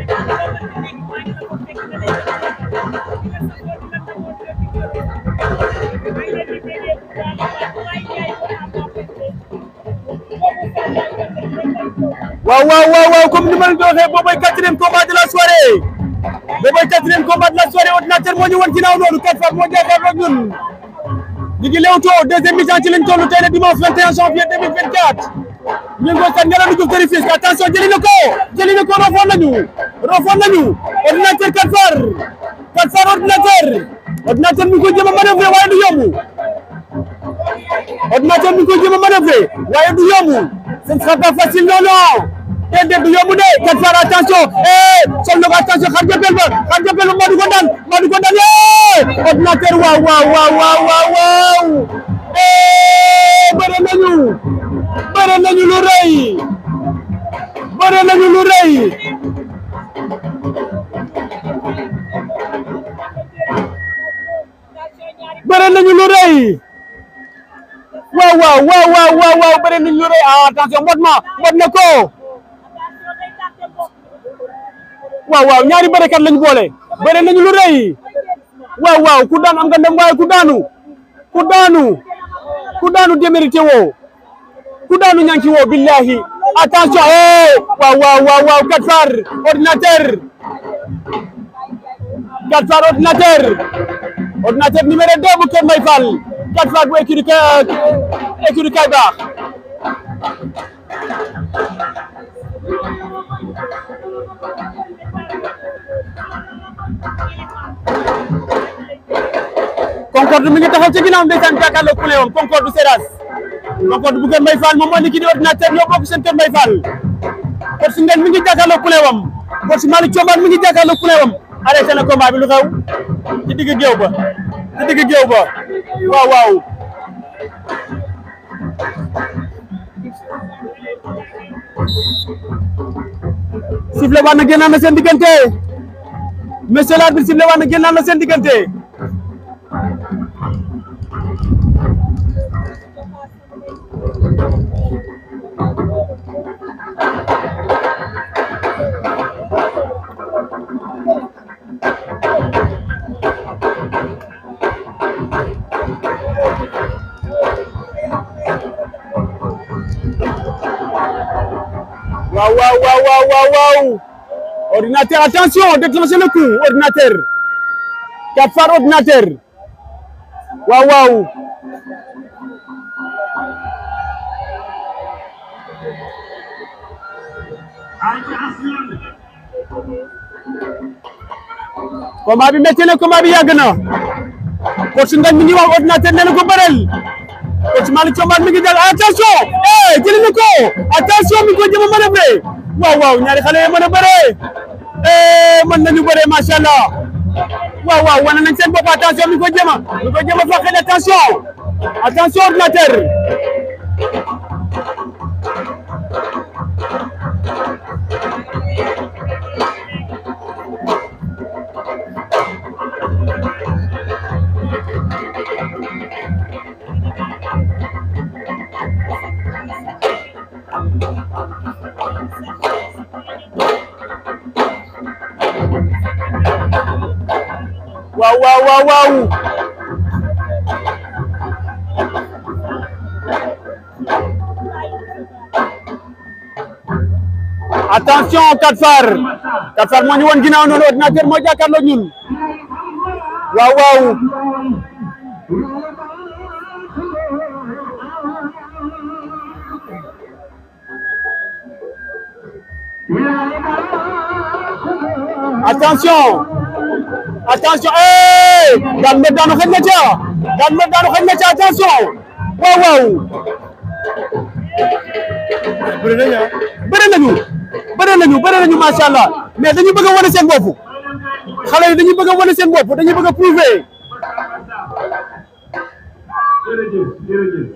waaw waaw waaw waaw comme ni ma leen ko waxee boobu mooy quatrième combat de la soirée boobu mooy quatrième combat de la soirée ordinateur moo ñu wan ginnaaw noonu Quatre Far moo jàkkaarloo ak ñun ñu ngi léewtoo deuxième mi-temps ci lañ toll tey le dimanche vingt et un janvier deux mille vingt-quatre ñu ngi ko kat Ngalandou Diouf de Rufisque attention jëli na ko jëli na ko rofoon nañu rofoon nañu ordinateur Quatre Far Quatre Far ordinateur ordinateur mi ngi ko jéem a manœuvrer waaye du yomb ordinateur mi ngi ko jéem a manœuvrer waaye du yomb ce ne sera pas facile non non déedéet du yomb de Quatre Far attention eh sol na ko attention xar jëppel ba xar jëppel ba maa du ko daan maa du ko daan eh ordinateur waaw waaw waaw waaw waaw waaw eh bëre nañu bëre nañu lu rëy bëre nañu lu rëy bëre nañu lu rëy waaw waaw waaw waaw waaw waaw bëre nañu lu rëy ah attention mbot ma mbot na ko waaw waaw ñaari bërekat lañu boole bëre nañu lu rëy waaw waaw ku daan am nga ndam waaye ku daanu ku daanu ku daanu démérité woo ku daanu ñang ci woo billahi attention eh waaw waaw waaw waaw Quatre Far ordinateur Quatre Far ordinateur ordinateur numéro deux bu Kër Mbaye Fall Quatre Far bu écurie écurie Kay Baax Concorde mi ngi taxaw ci ginnaaw ndeysaan jàkkaarloo ku leewam Concorde Seras Concorde bu Kër Mbaye Fall moom moo ni kii di ordinateur ñoo bokk seen Kër Mbaye Fall Coach Ngane mi ngi jàkkaarloo ku leewam Coach Malick Thiombane mi ngi jàkkaarloo ku leewam arrêté na combat bi lu xew ci digg géew ba ci digg géew ba waaw waaw sifflé waat na génnaan na seen diggante monsieur l'arbitre sifflé waat na génnaan na seen diggante Waouh, waouh, waouh, waouh, waouh, waouh. Ordinateur, attention, déclenchez le coup, ordinateur. Quatre phares, ordinateur. Waouh, waouh. Combat bi métti na, combat bi yàgg na. Coach Ngane mi ngi wax ordinateur nee na ko bëreel. Coach Malick Thiombane mi ngi jël attention eh jëli na ko attention mi ngi ko jëm a manœuvrer waaw waaw ñaari xale yi mën a bëree eh mën nañu bëree macha allah waaw waaw wane nañ seen bopp attention mi ngi ko jëm a mi ngi ko jëm a fàqal attention attention ordinateur Wow, wow, wow, wow. Attention, quatre phares. quatre phares moo ñu woon ginnaaw noonu ordinateur moo jàkkaarloo ñun. Waaw waaw. Attention. Attention, eh daan na daanu xëj na ca daan na daanu xëj na ca attention waaw waaw bëri nañu bëri nañu bëri nañu bëri nañu macha allah mais dañu bëgg a wane seen bopp xale yi dañu bëgg a wane seen bopp dañu bëgg a prouver jërëjëf jërëjëf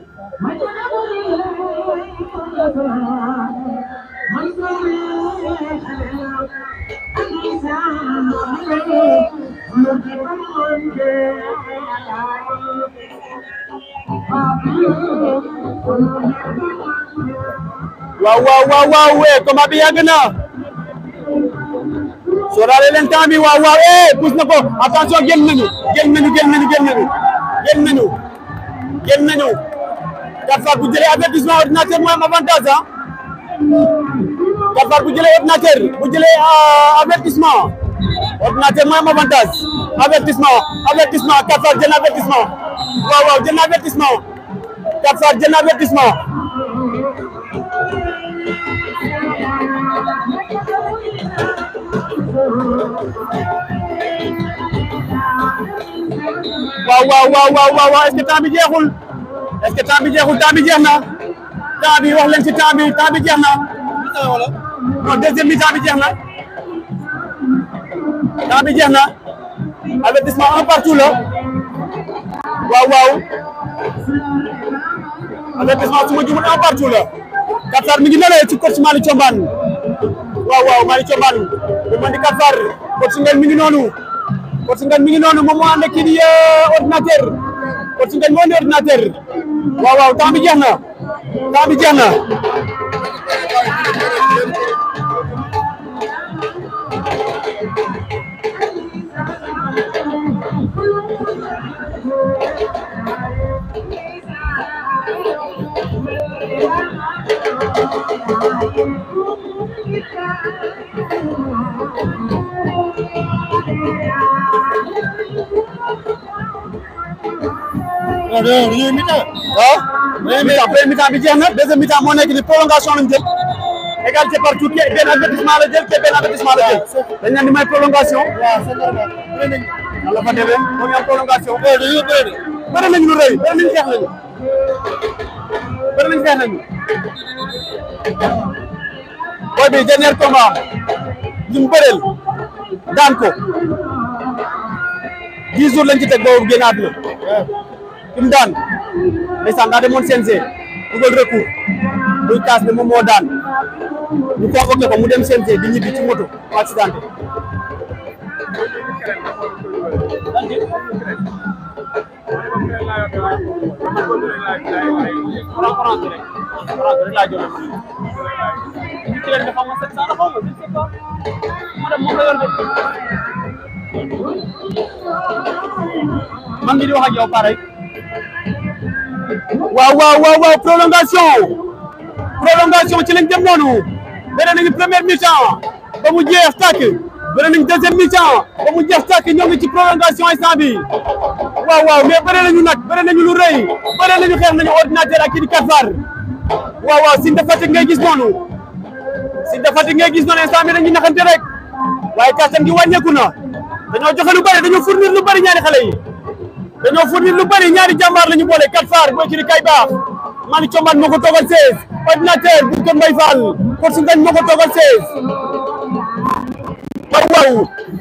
waaw waaw waaw waaw eh combat bi yàgg na sóoraale leen temps bi waaw waaw eh pousse na ko attention génn nañu génn nañu génn nañu génn nañu génn nañu génn nañu quatre phares bu jëlee avertissement ordinateur mooy am avantage ah quatre phares bu jëlee ordinateur bu jëlee avertissement ordinateur mooy am avantage avertissement avertissement quatre phares jël na avertissement waaw waaw jël na avertissement quatre phares jël na avertissement waaw waaw waaw waaw waaw est-ce que temps bi jeexul est-ce que temps bi jeexul temps bi jeex na temps bi wax leen ci temps bi temps bi jeex na non deuxième mi-temps bi jeex na temps bi jeex na avertissement un partout la waaw waaw avertissement su ma jumul un partout la quatre phares mi ngi nelee ci coach Malick Thiombane waaw waaw Malick Thiombane bu mën di quatre phares coach Ngane mi ngi noonu coach Ngane mi ngi noonu moom moo ànd ak kii di ordinateur coach Ngane moo indi ordinateur waaw waaw temps bi jeex na temps bi jeex na deuxième mi-temps waaw mi-temps premier mi-temps bi jeex na deuxième mi-temps moo nekk ni prolongation lañ jël égalité partout benn avertissement la jël te benn avertissement la jël dañ leen di may prolongation waaw c'est normal nan la fa demee moo ngi am prolongation eh dañuy bëri bëri nañu lu rëy bëri nañu xeex nañu bëri nañu xeex nañu boy bi dernier combat ñu mu bëreel daan ko dix jours lañ ci teg boobu génn àdduna ki mu daan ndeysaan daa demoon C N G dugal recours muy kaas ne moom moo daan ñu convoqué ko mu dem C N G di ñibbi ci moto accidenté man mi di wax ak yow pare waaw waaw waaw waaw prolongation prolongation ci lañ jëm noonu beneen nañu première mi-temps ba mu jeex tàkk beneen nañu deuxième mi-temps ba mu jeex tàkk ñoo ngi ci prolongation instant bi waaw waaw mais bëre nañu nag bëre nañu lu rëy bëre nañu xeex nañu ordinateur ak kii di Kafar waaw waaw Sine de Fatick ngay gis noonu Sine de Fatick ngay gis noonu instant bi dañuy naxante rek waaye kàttan gi wàññeeku na dañoo joxe lu bëri dañoo fournir lu bëri ñaari xale yi dañoo fournir lu bëri ñaari jàmbaar la ñu boole Kafar boo ci di kay baax Mali Combat moo ko toogal seize ordinateur bu ko Mbaye Fall Force Ngañ moo ko toogal seize waaw waaw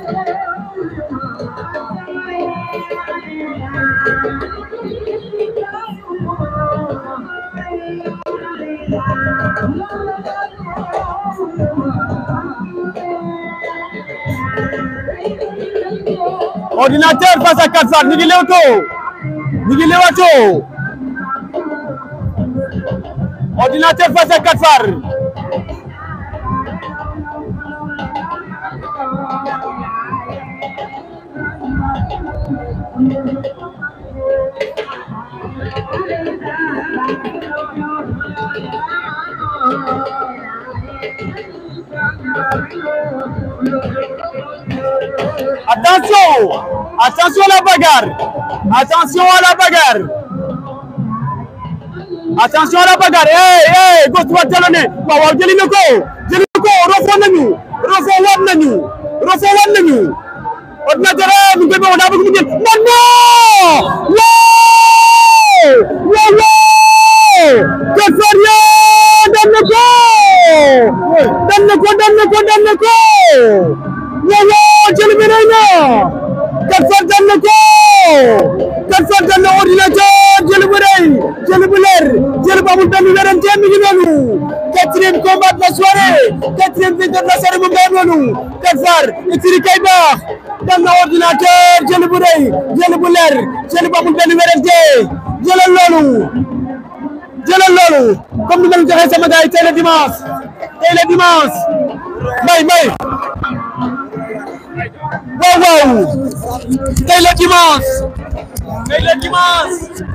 ordinateur face à Kafar ñu ngi lewtoo ñu ngi lewatoo ordinateur face à Kafar attention attention à la bagarre attention à la bagarre attention à la bagarre eh eh gauche droite talonné waaw waaw jëli na ko jëli na ko rofo nañu rofo war nañu rofo war nañu ordinateur mu ngi koy daa bëgg mu jël non non waaw waaw Kafar dan na ko dan na ko dan na ko dan na ko waaw waaw jëli bi rëy na Kafar dan na ko Kafar dan na ordinateur jëli bu rëy jëli bu leer jëli bu amul benn werante mi ngi noonu quatrième combat de la soirée quatrième victoire de la soirée moom day noonu Kafar itiri kay baax dan na ordinateur jëli bu rëy jëli bu leer jëli bu amul benn werante jëlal loolu jëlal loolu comme ni ma leen joxee sama gars yi tey la dimanche tey la dimanche may may waaw waaw tey la dimanche tey la dimanche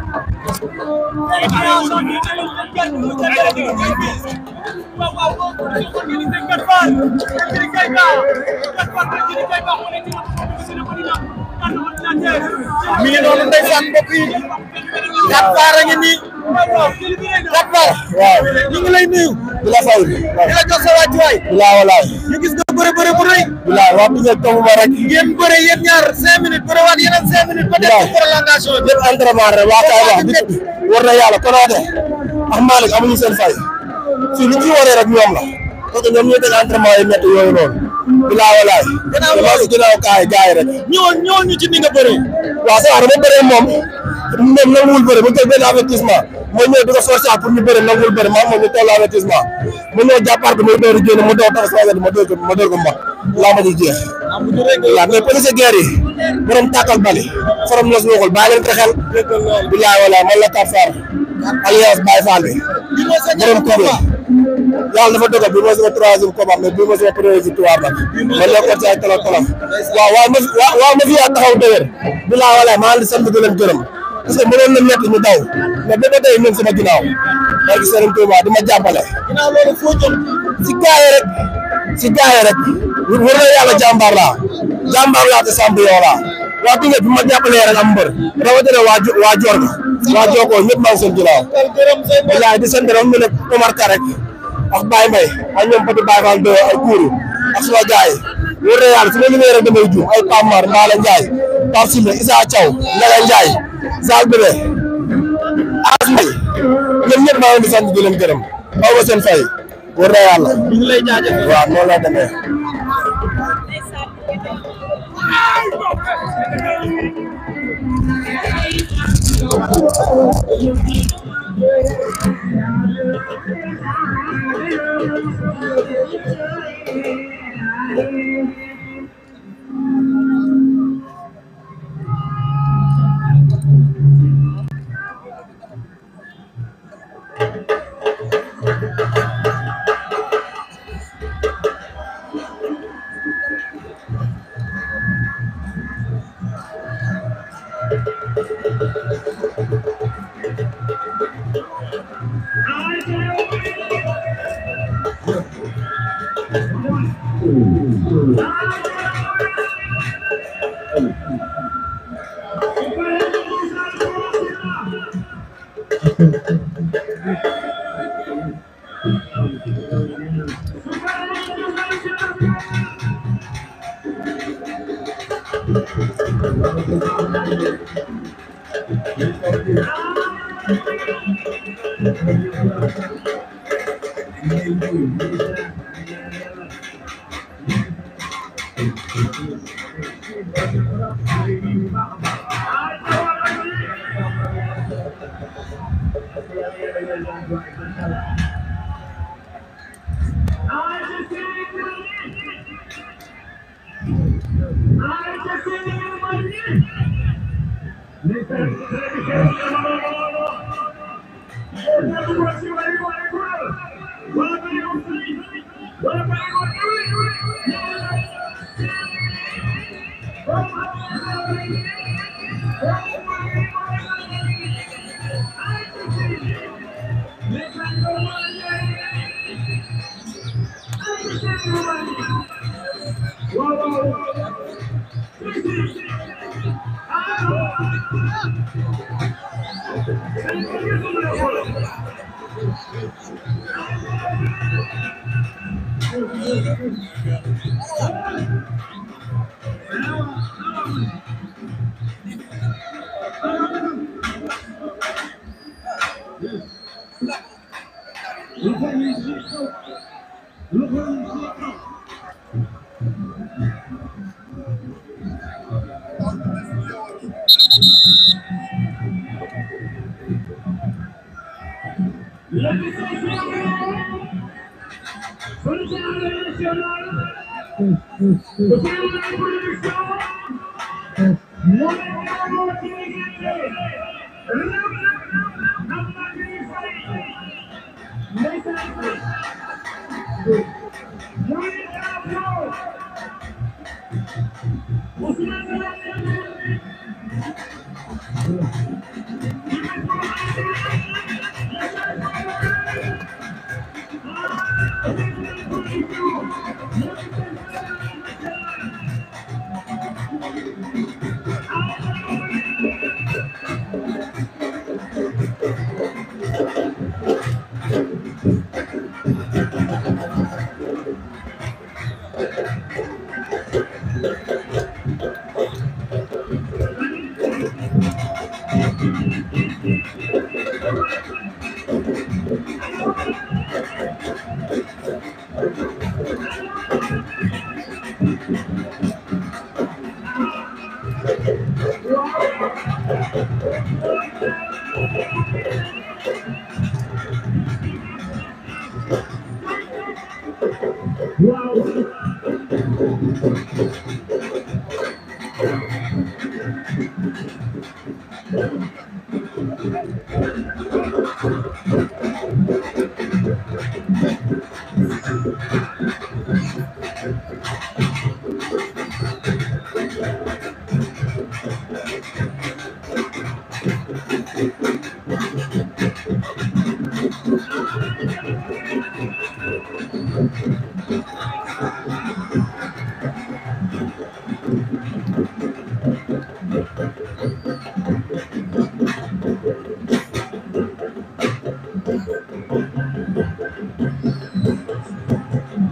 mi ngi noonu ndeysaan mbokk yi Kafar a ngi nii Kafar waaw ñu ngi lay nuyu di la fay di la jox sa wàccuwaay bilaa walaay ñu gis nga bëre bëre bu rëy bilaa wax bi nga toog ba rek ngeen bëre yéen ñaar cinq minutes bëre waat yeneen cinq minutes ba def ci prolongation lépp entraînement rek waa kay wax war na yàlla konoode ak Malick amuñu seen fay si lu ci waree rek ñoom la parce que ñoom ñooy teg entraînement yi métti yooyu noonu bilaa walaay gannaaw si ginnaaw kaay gaay rek ñëwoon ñëwoon ñu ci ni nga bëree waaw sa dama bëree moom moom nanguwul bëre mu jël benn avertissement mooy ñëw di ko forcer pour ñu bëre nanguwul bëre maa moom ñu toll avertissement mu ñëw jàppaat ko muy door a génn mu door tax sama ma door ko ma door ko mbax laa ma ji jeex waaw mais police guerre yi borom tàkkal bali forom nos waxul bàyyi leen ko xel bilaay wala man la Kafar alliance Baye Fall bi borom Koungheul yàlla dafa dogal bi mooy sama troisième combat mais bii mooy sama première victoire nag man la ko ci ay tolof tolof waaw waaw ma waaw ma fi yaa taxaw dëgër bilaay wala maa ngi sant di leen gërëm parce que mënoon na métti ñu daw mais ba ba tey ñun sama ginnaaw maa ngi Serigne Touba di ma jàppale. ginnaaw loolu foo jëm si gars yi rek si gars yi rek wër na yàlla jàmbaar laa jàmbaar laa te champion laa waa Koungheul bi ma jàppalee rek am mbër rawatina waa waa Dior ga waa Jokko ñëpp maa ngi seen ginnaaw. wallaahi di sant rek mu ne Omar Ka rek ak Baye Mbaye ak ñoom Petit Baye Fall de ay kuuru ak suma gars yi wër na yàlla su ma limee rek damay juum ay Pamar Mbala Ndiaye Pape Simé Issa Thiaw Ndala Ndiaye Zal Bébé As May ñoom ñëpp maa ngi di sant di leen gërëm aw ba seen fay war na yàlla ñu ngi lay jaajëfal waaw noonu la demee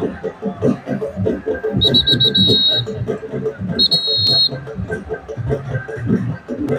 Thank you.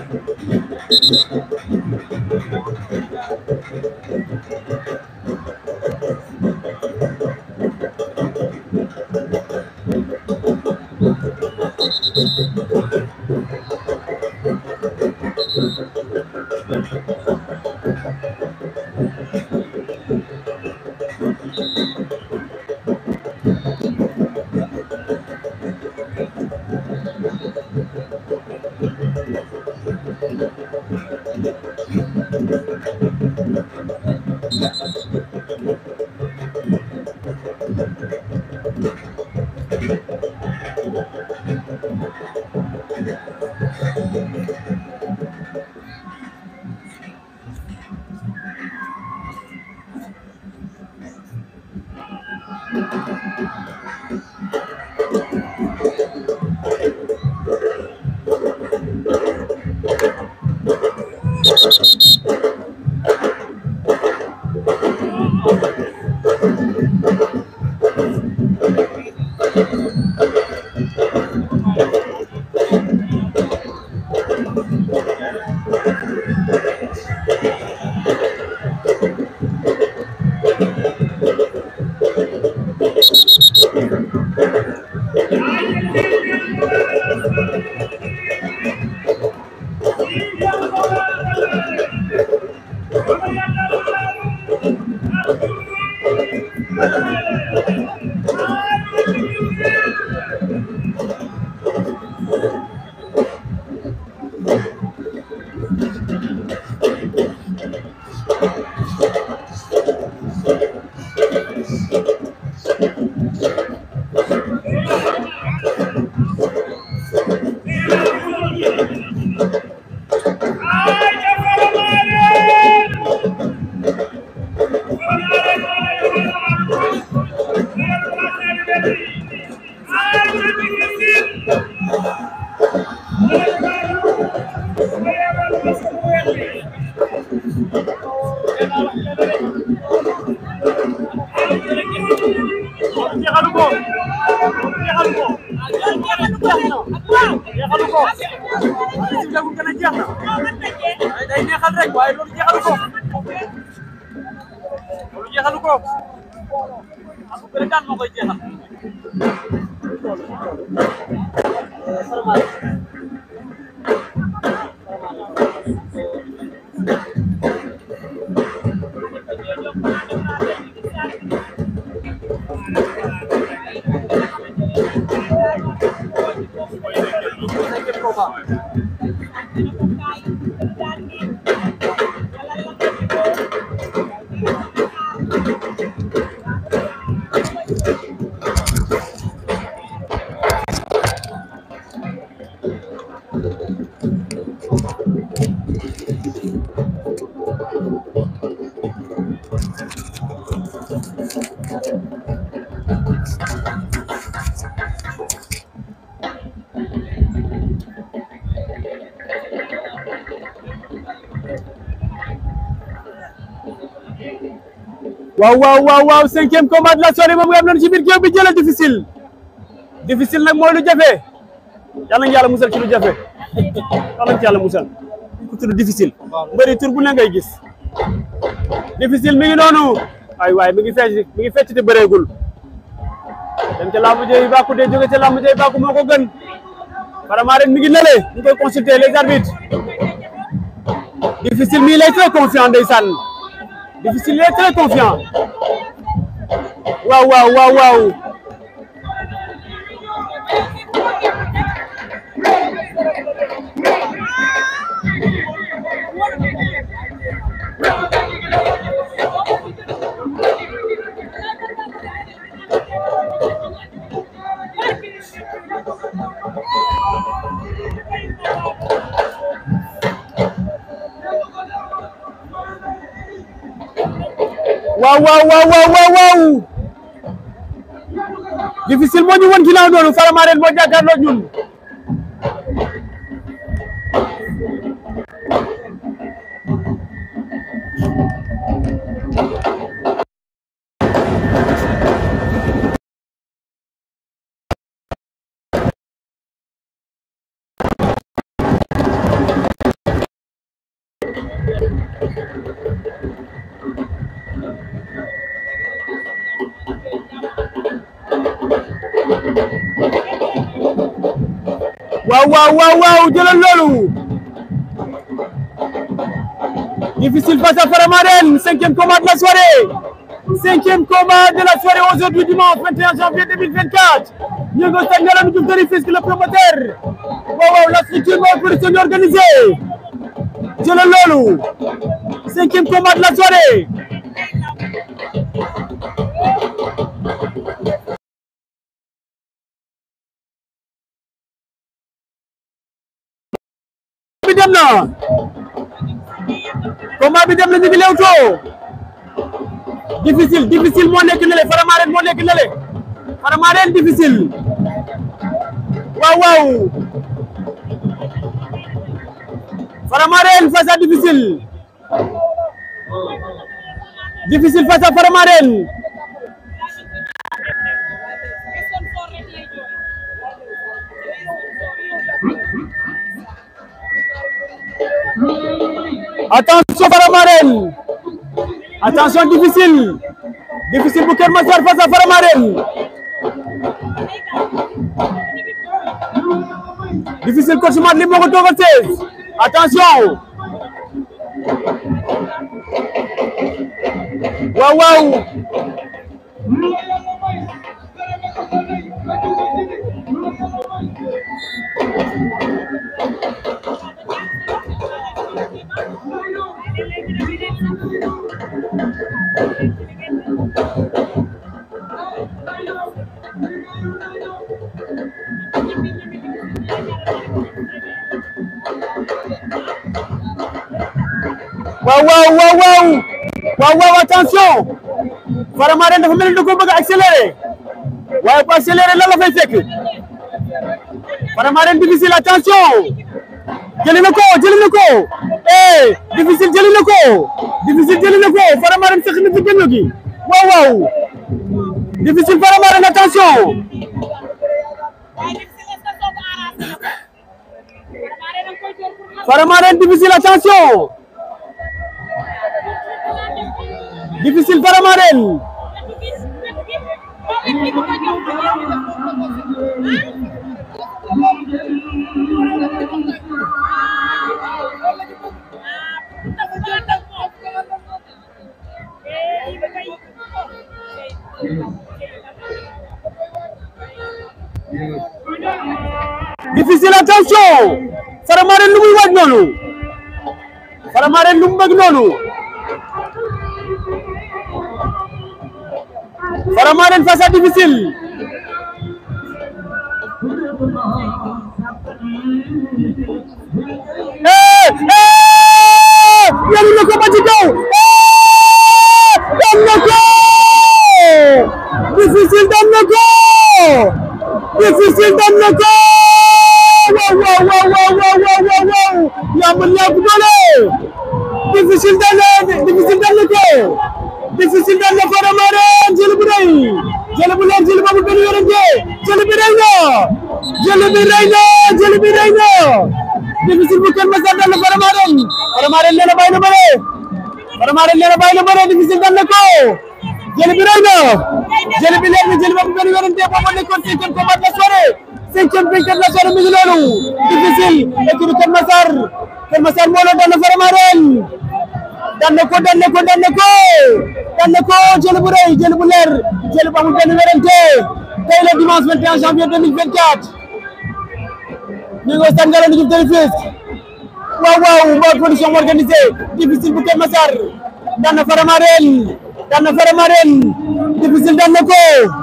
waaw waaw waaw waaw cinquième combat de la soirée moom nga am nañu ci biir géew bi jëlal difficile difficile nag mooy lu jafe yàlla nañu yàlla musal ci lu jafe yàlla nañu ci yàlla musal ku tudd difficile mbëri tur bu ne ngay gis difficile mi ngi noonu waay waay mi ngi fecc mi ngi fecc te bëreegul dem ca lamb jëy bàkku de jóge ca lamb jëy bàkku moo ko gën vraiment ren mi ngi lële ñu koy consulter les arbitres difficile mi lay très confiant ndeysaan difficile est très confiant waaw waaw waaw waaw waaw waaw waaw waaw waaw waaw difficile moo ñu woon ginnaaw noonu Faramareen moo jàkkaarloo ñun waaw waaw waaw waaw jëlal loolu difficile face à Faramaren cinquième combat de la soirée cinquième combat de la soirée aujourd'hui dimanche vingt et un janvier deux mille vingt-quatre ñu ngi stade Ngalandou Diouf de Rufisque le promoteur waaw waaw la structure moo production ñu organisé jëlal loolu cinquième combat de la soirée bi dem na combat bi dem na ñu ngi lewtoo difficile difficile moo nekk nele Faramaren moo nekk nele Faramaren difficile waaw waaw Faramaren face à difficile difficile face à Faramaren attention Faramaren attention difficile difficile bu Keur Massar face à Faramaren difficile coach Mat li moo ko toogal seize attention waaw waaw waaw waaw waaw waaw waaw waaw attention Faramaren dafa mel ni da ko bëgg a accélérer waaye bu accélérer lan la fay fekk Faramaren difficile attention jëli na ko jëli na ko eh difficile jëli na ko difficile jëli na ko Faramaren sax na ci génn gi waaw waaw difficile Faramaren attention Faramaren difficile attention difficile Faramaren difficile attention Faramaren lu muy waaj noonu Faramaren lu mu bëgg noonu Faramaren face à difficile eh eh yéen na ko ba ci kaw eh dem na ko difficile dem na ko difficile dem na ko waaw waaw waaw waaw waaw waaw yaa mën yaa ko doole difficile dem na difficile dem na ko difficile dem na Faramaren jël bu rëy jël bu leer jël boobu benn yorante jël bi rëy na jël bi rëy na jël bi rëy na difficile bu Keur Massar dal na Faramaren Faramaren nee na bàyyi na bëre Faramaren nee na bàyyi na bëre difficile dal na ko jël bi rëy na jël bi leer na jël boobu benn yorante boobu nekkoon cinquième combat de la soirée cinquième vainqueur de la soirée mi ngi noonu difficile équipe Keur Massar Keur Massar moo la dal na Faramaren daan na ko daan na ko daan na ko daan na ko jël bu rëy jël bu leer jël bu amul benn werante tey le dimanche vingt et un janvier deux mille vingt-quatre ñu ngi stade Ngalandou Diouf de Rufisque waaw waaw Mbaor production organisé difficile bu Keur Massar daan na Faramaren daan na Faramaren difficile daan na ko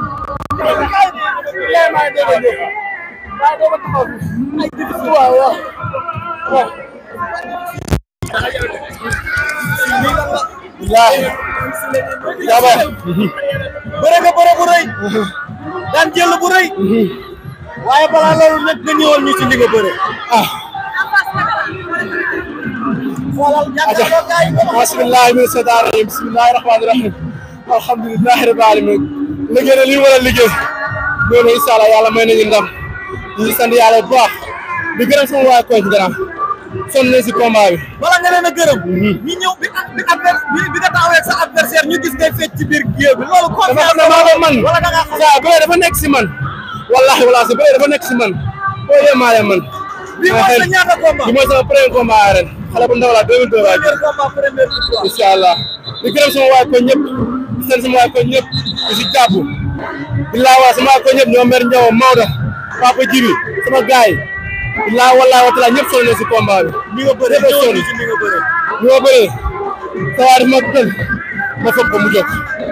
Jabar bëre nga bëre bu rëy daan jël bu rëy waaye balaa loolu nag nga ñëwal ñu ci li nga bëre ah bismillahi min seytaani rajim bismillahi rahmaani rahim alhamdulillahi rabbil alamin liggéey na li ñu war a liggéey loolu incha allah yàlla may nañu ndam ñu ngi sant yàlla bu baax di gërëm sama waa koñ gërëm sonn nañ si combat bi. wala nga leen a gërëm. ñu ñëw bi bi adversaire bi nga taxawee sa adversaire ñu gis ngay fecc ci biir géew bi loolu. dafa xam ne maa ko man wala da ngaa xam saa bëre dafa nekk si man. wallaahi wallaahi sa bëre dafa nekk si man boo yee maa leen man. bii mooy sa ñaata combat. bii mooy sama premier combat arène xale bu ndaw la deux mille deux waay premier combat premier victoire. incha allah di gërëm sama waay ko ñëpp di sant sama waay ko ñëpp di si jàpp billaa waa sama waay ko ñëpp ñoom mer Ndiaw Maodo Papa Djibi sama gaay yi billaa wallaahi wa taala ñëpp sonn na si combat bi. ni nga bëree ñëw ni ci ni nga bëree. ni nga bëree sa waay daf ma tël ma foog ko mu jóg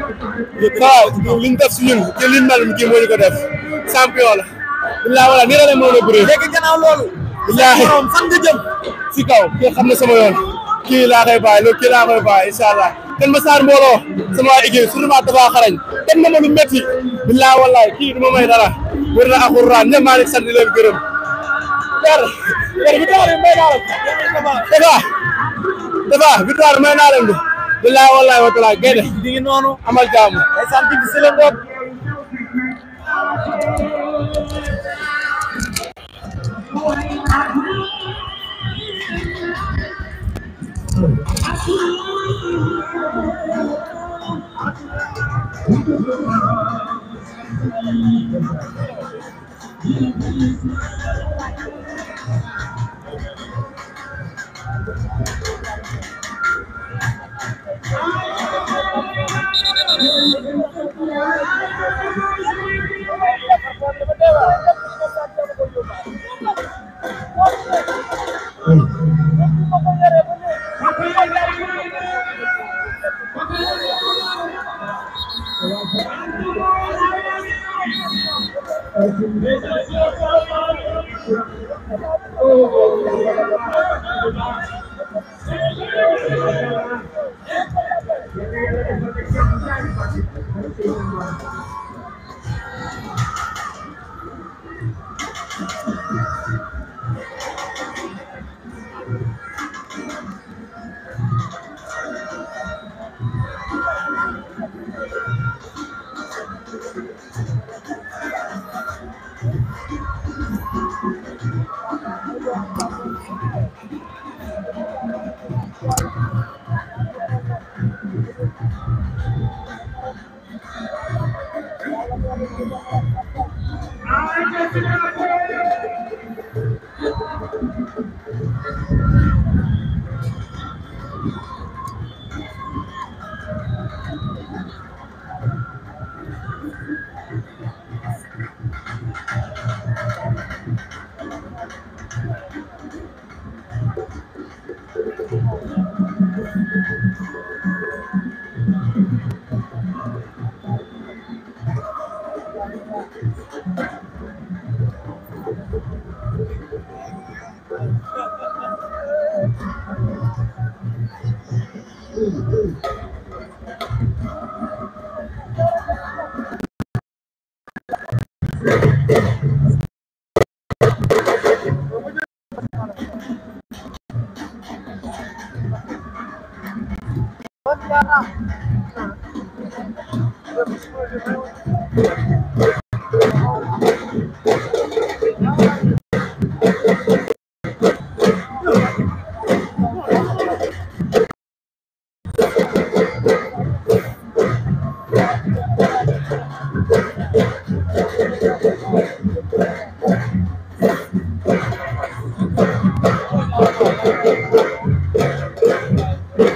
waaw li ñu def si ñun te li ñu mel kii moo ñu ko def champion la billaa wallaahi nii la leen mën a bëree. léegi gannaaw loolu. billaahi fan nga jëm. si kaw kii xam na sama yoon kii laa koy bàyyi loolu kii laa koy bàyyi incha allah kenn ma saar mbooloo sama waa équipe surtout ma dafa xarañ kenn ma ma lu métti billaahi wallaahi kii du ma may dara wër na alxuraan ñëpp maa ngi sant di leen gërëm per per victoire may naa leen dafa dafa victoire may naa leen billaahi wallaahi wa taala gaynde di ngi noonu. amal jàmm ay sant bi si la ngoog.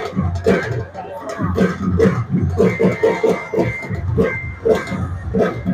Thank you.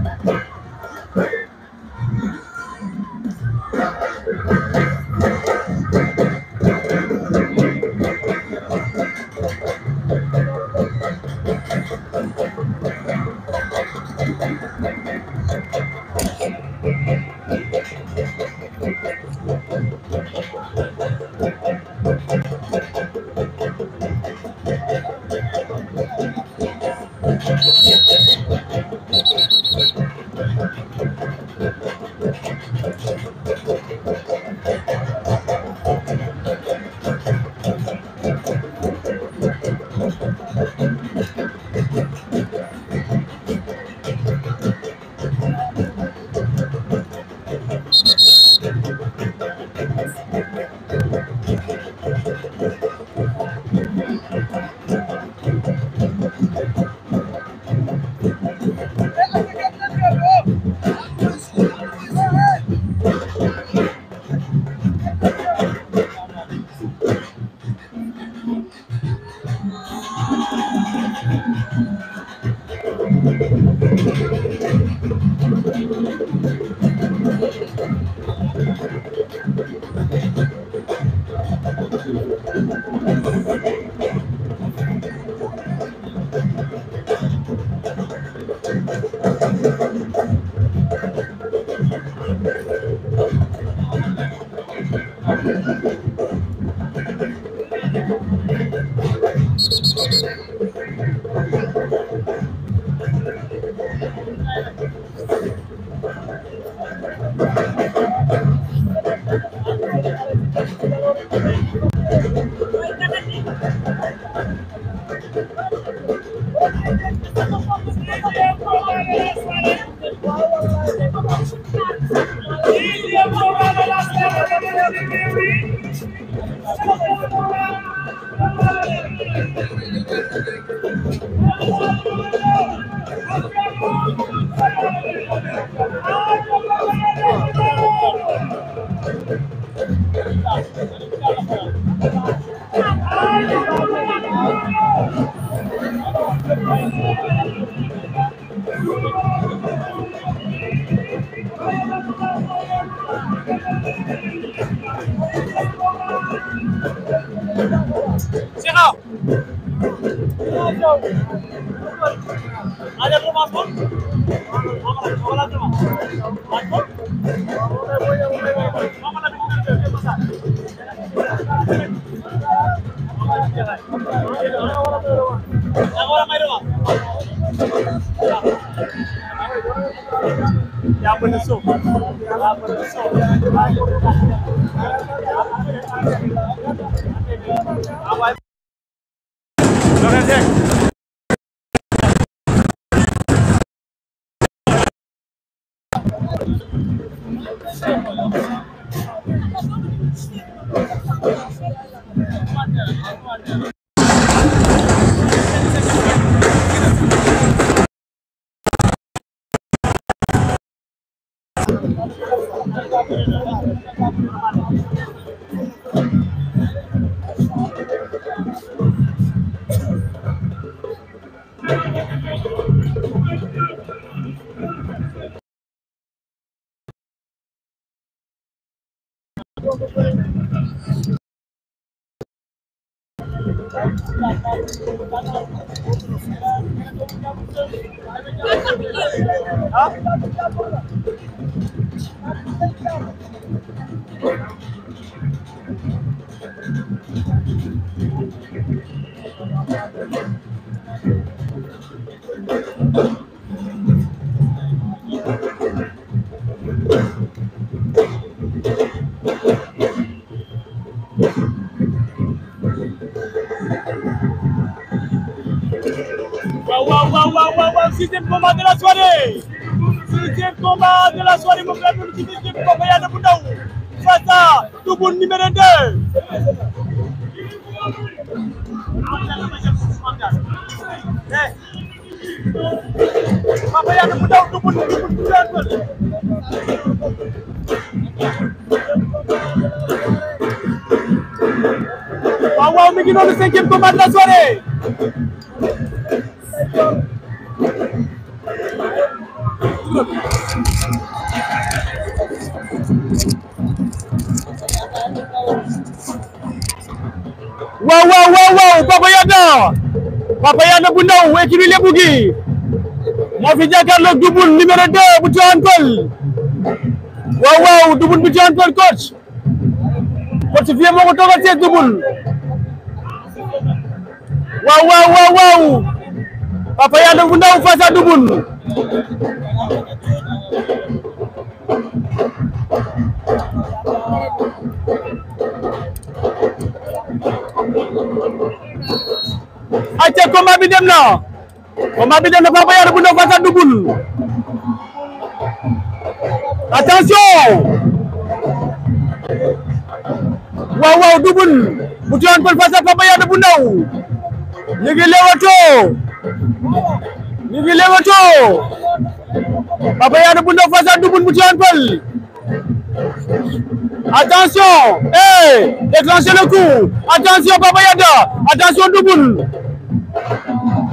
Sixième combat de la soirée. Sixième combat de la soirée. Mon frère, le sixième combat Yana bu Ndaw face à Double numéro deux. Papa Yana bu Ndaw Double numéro deux. Waaw waaw mi ngi noonu cinquième combat de la soirée. Waaw waaw waaw waaw Papa Yana Papa Yana bu Ndaw équipe Lebu gi moo fi jàkkaarloog Double numéro deux bu Tivaouane Peulh. Waaw waaw Double bu Tivaouane Peulh coach coach fii moo ko toogal see Double. Waaw waaw waaw waaw Papa Yana bu Ndaw face à Double. Aca combat bi dem na combat bi dem na Papa Yana bu Ndaw face à Double. Attention waaw waaw Double bu Tivaouane Peulh face à Papa Yana bu Ndaw. ñu ngi lewato ñu ngi lewato Papa Yana bu Ndaw face à Double bu Tivaouane Peulh. Attention, eh, déclenchez le coup. Attention Papa Yana, attention Double.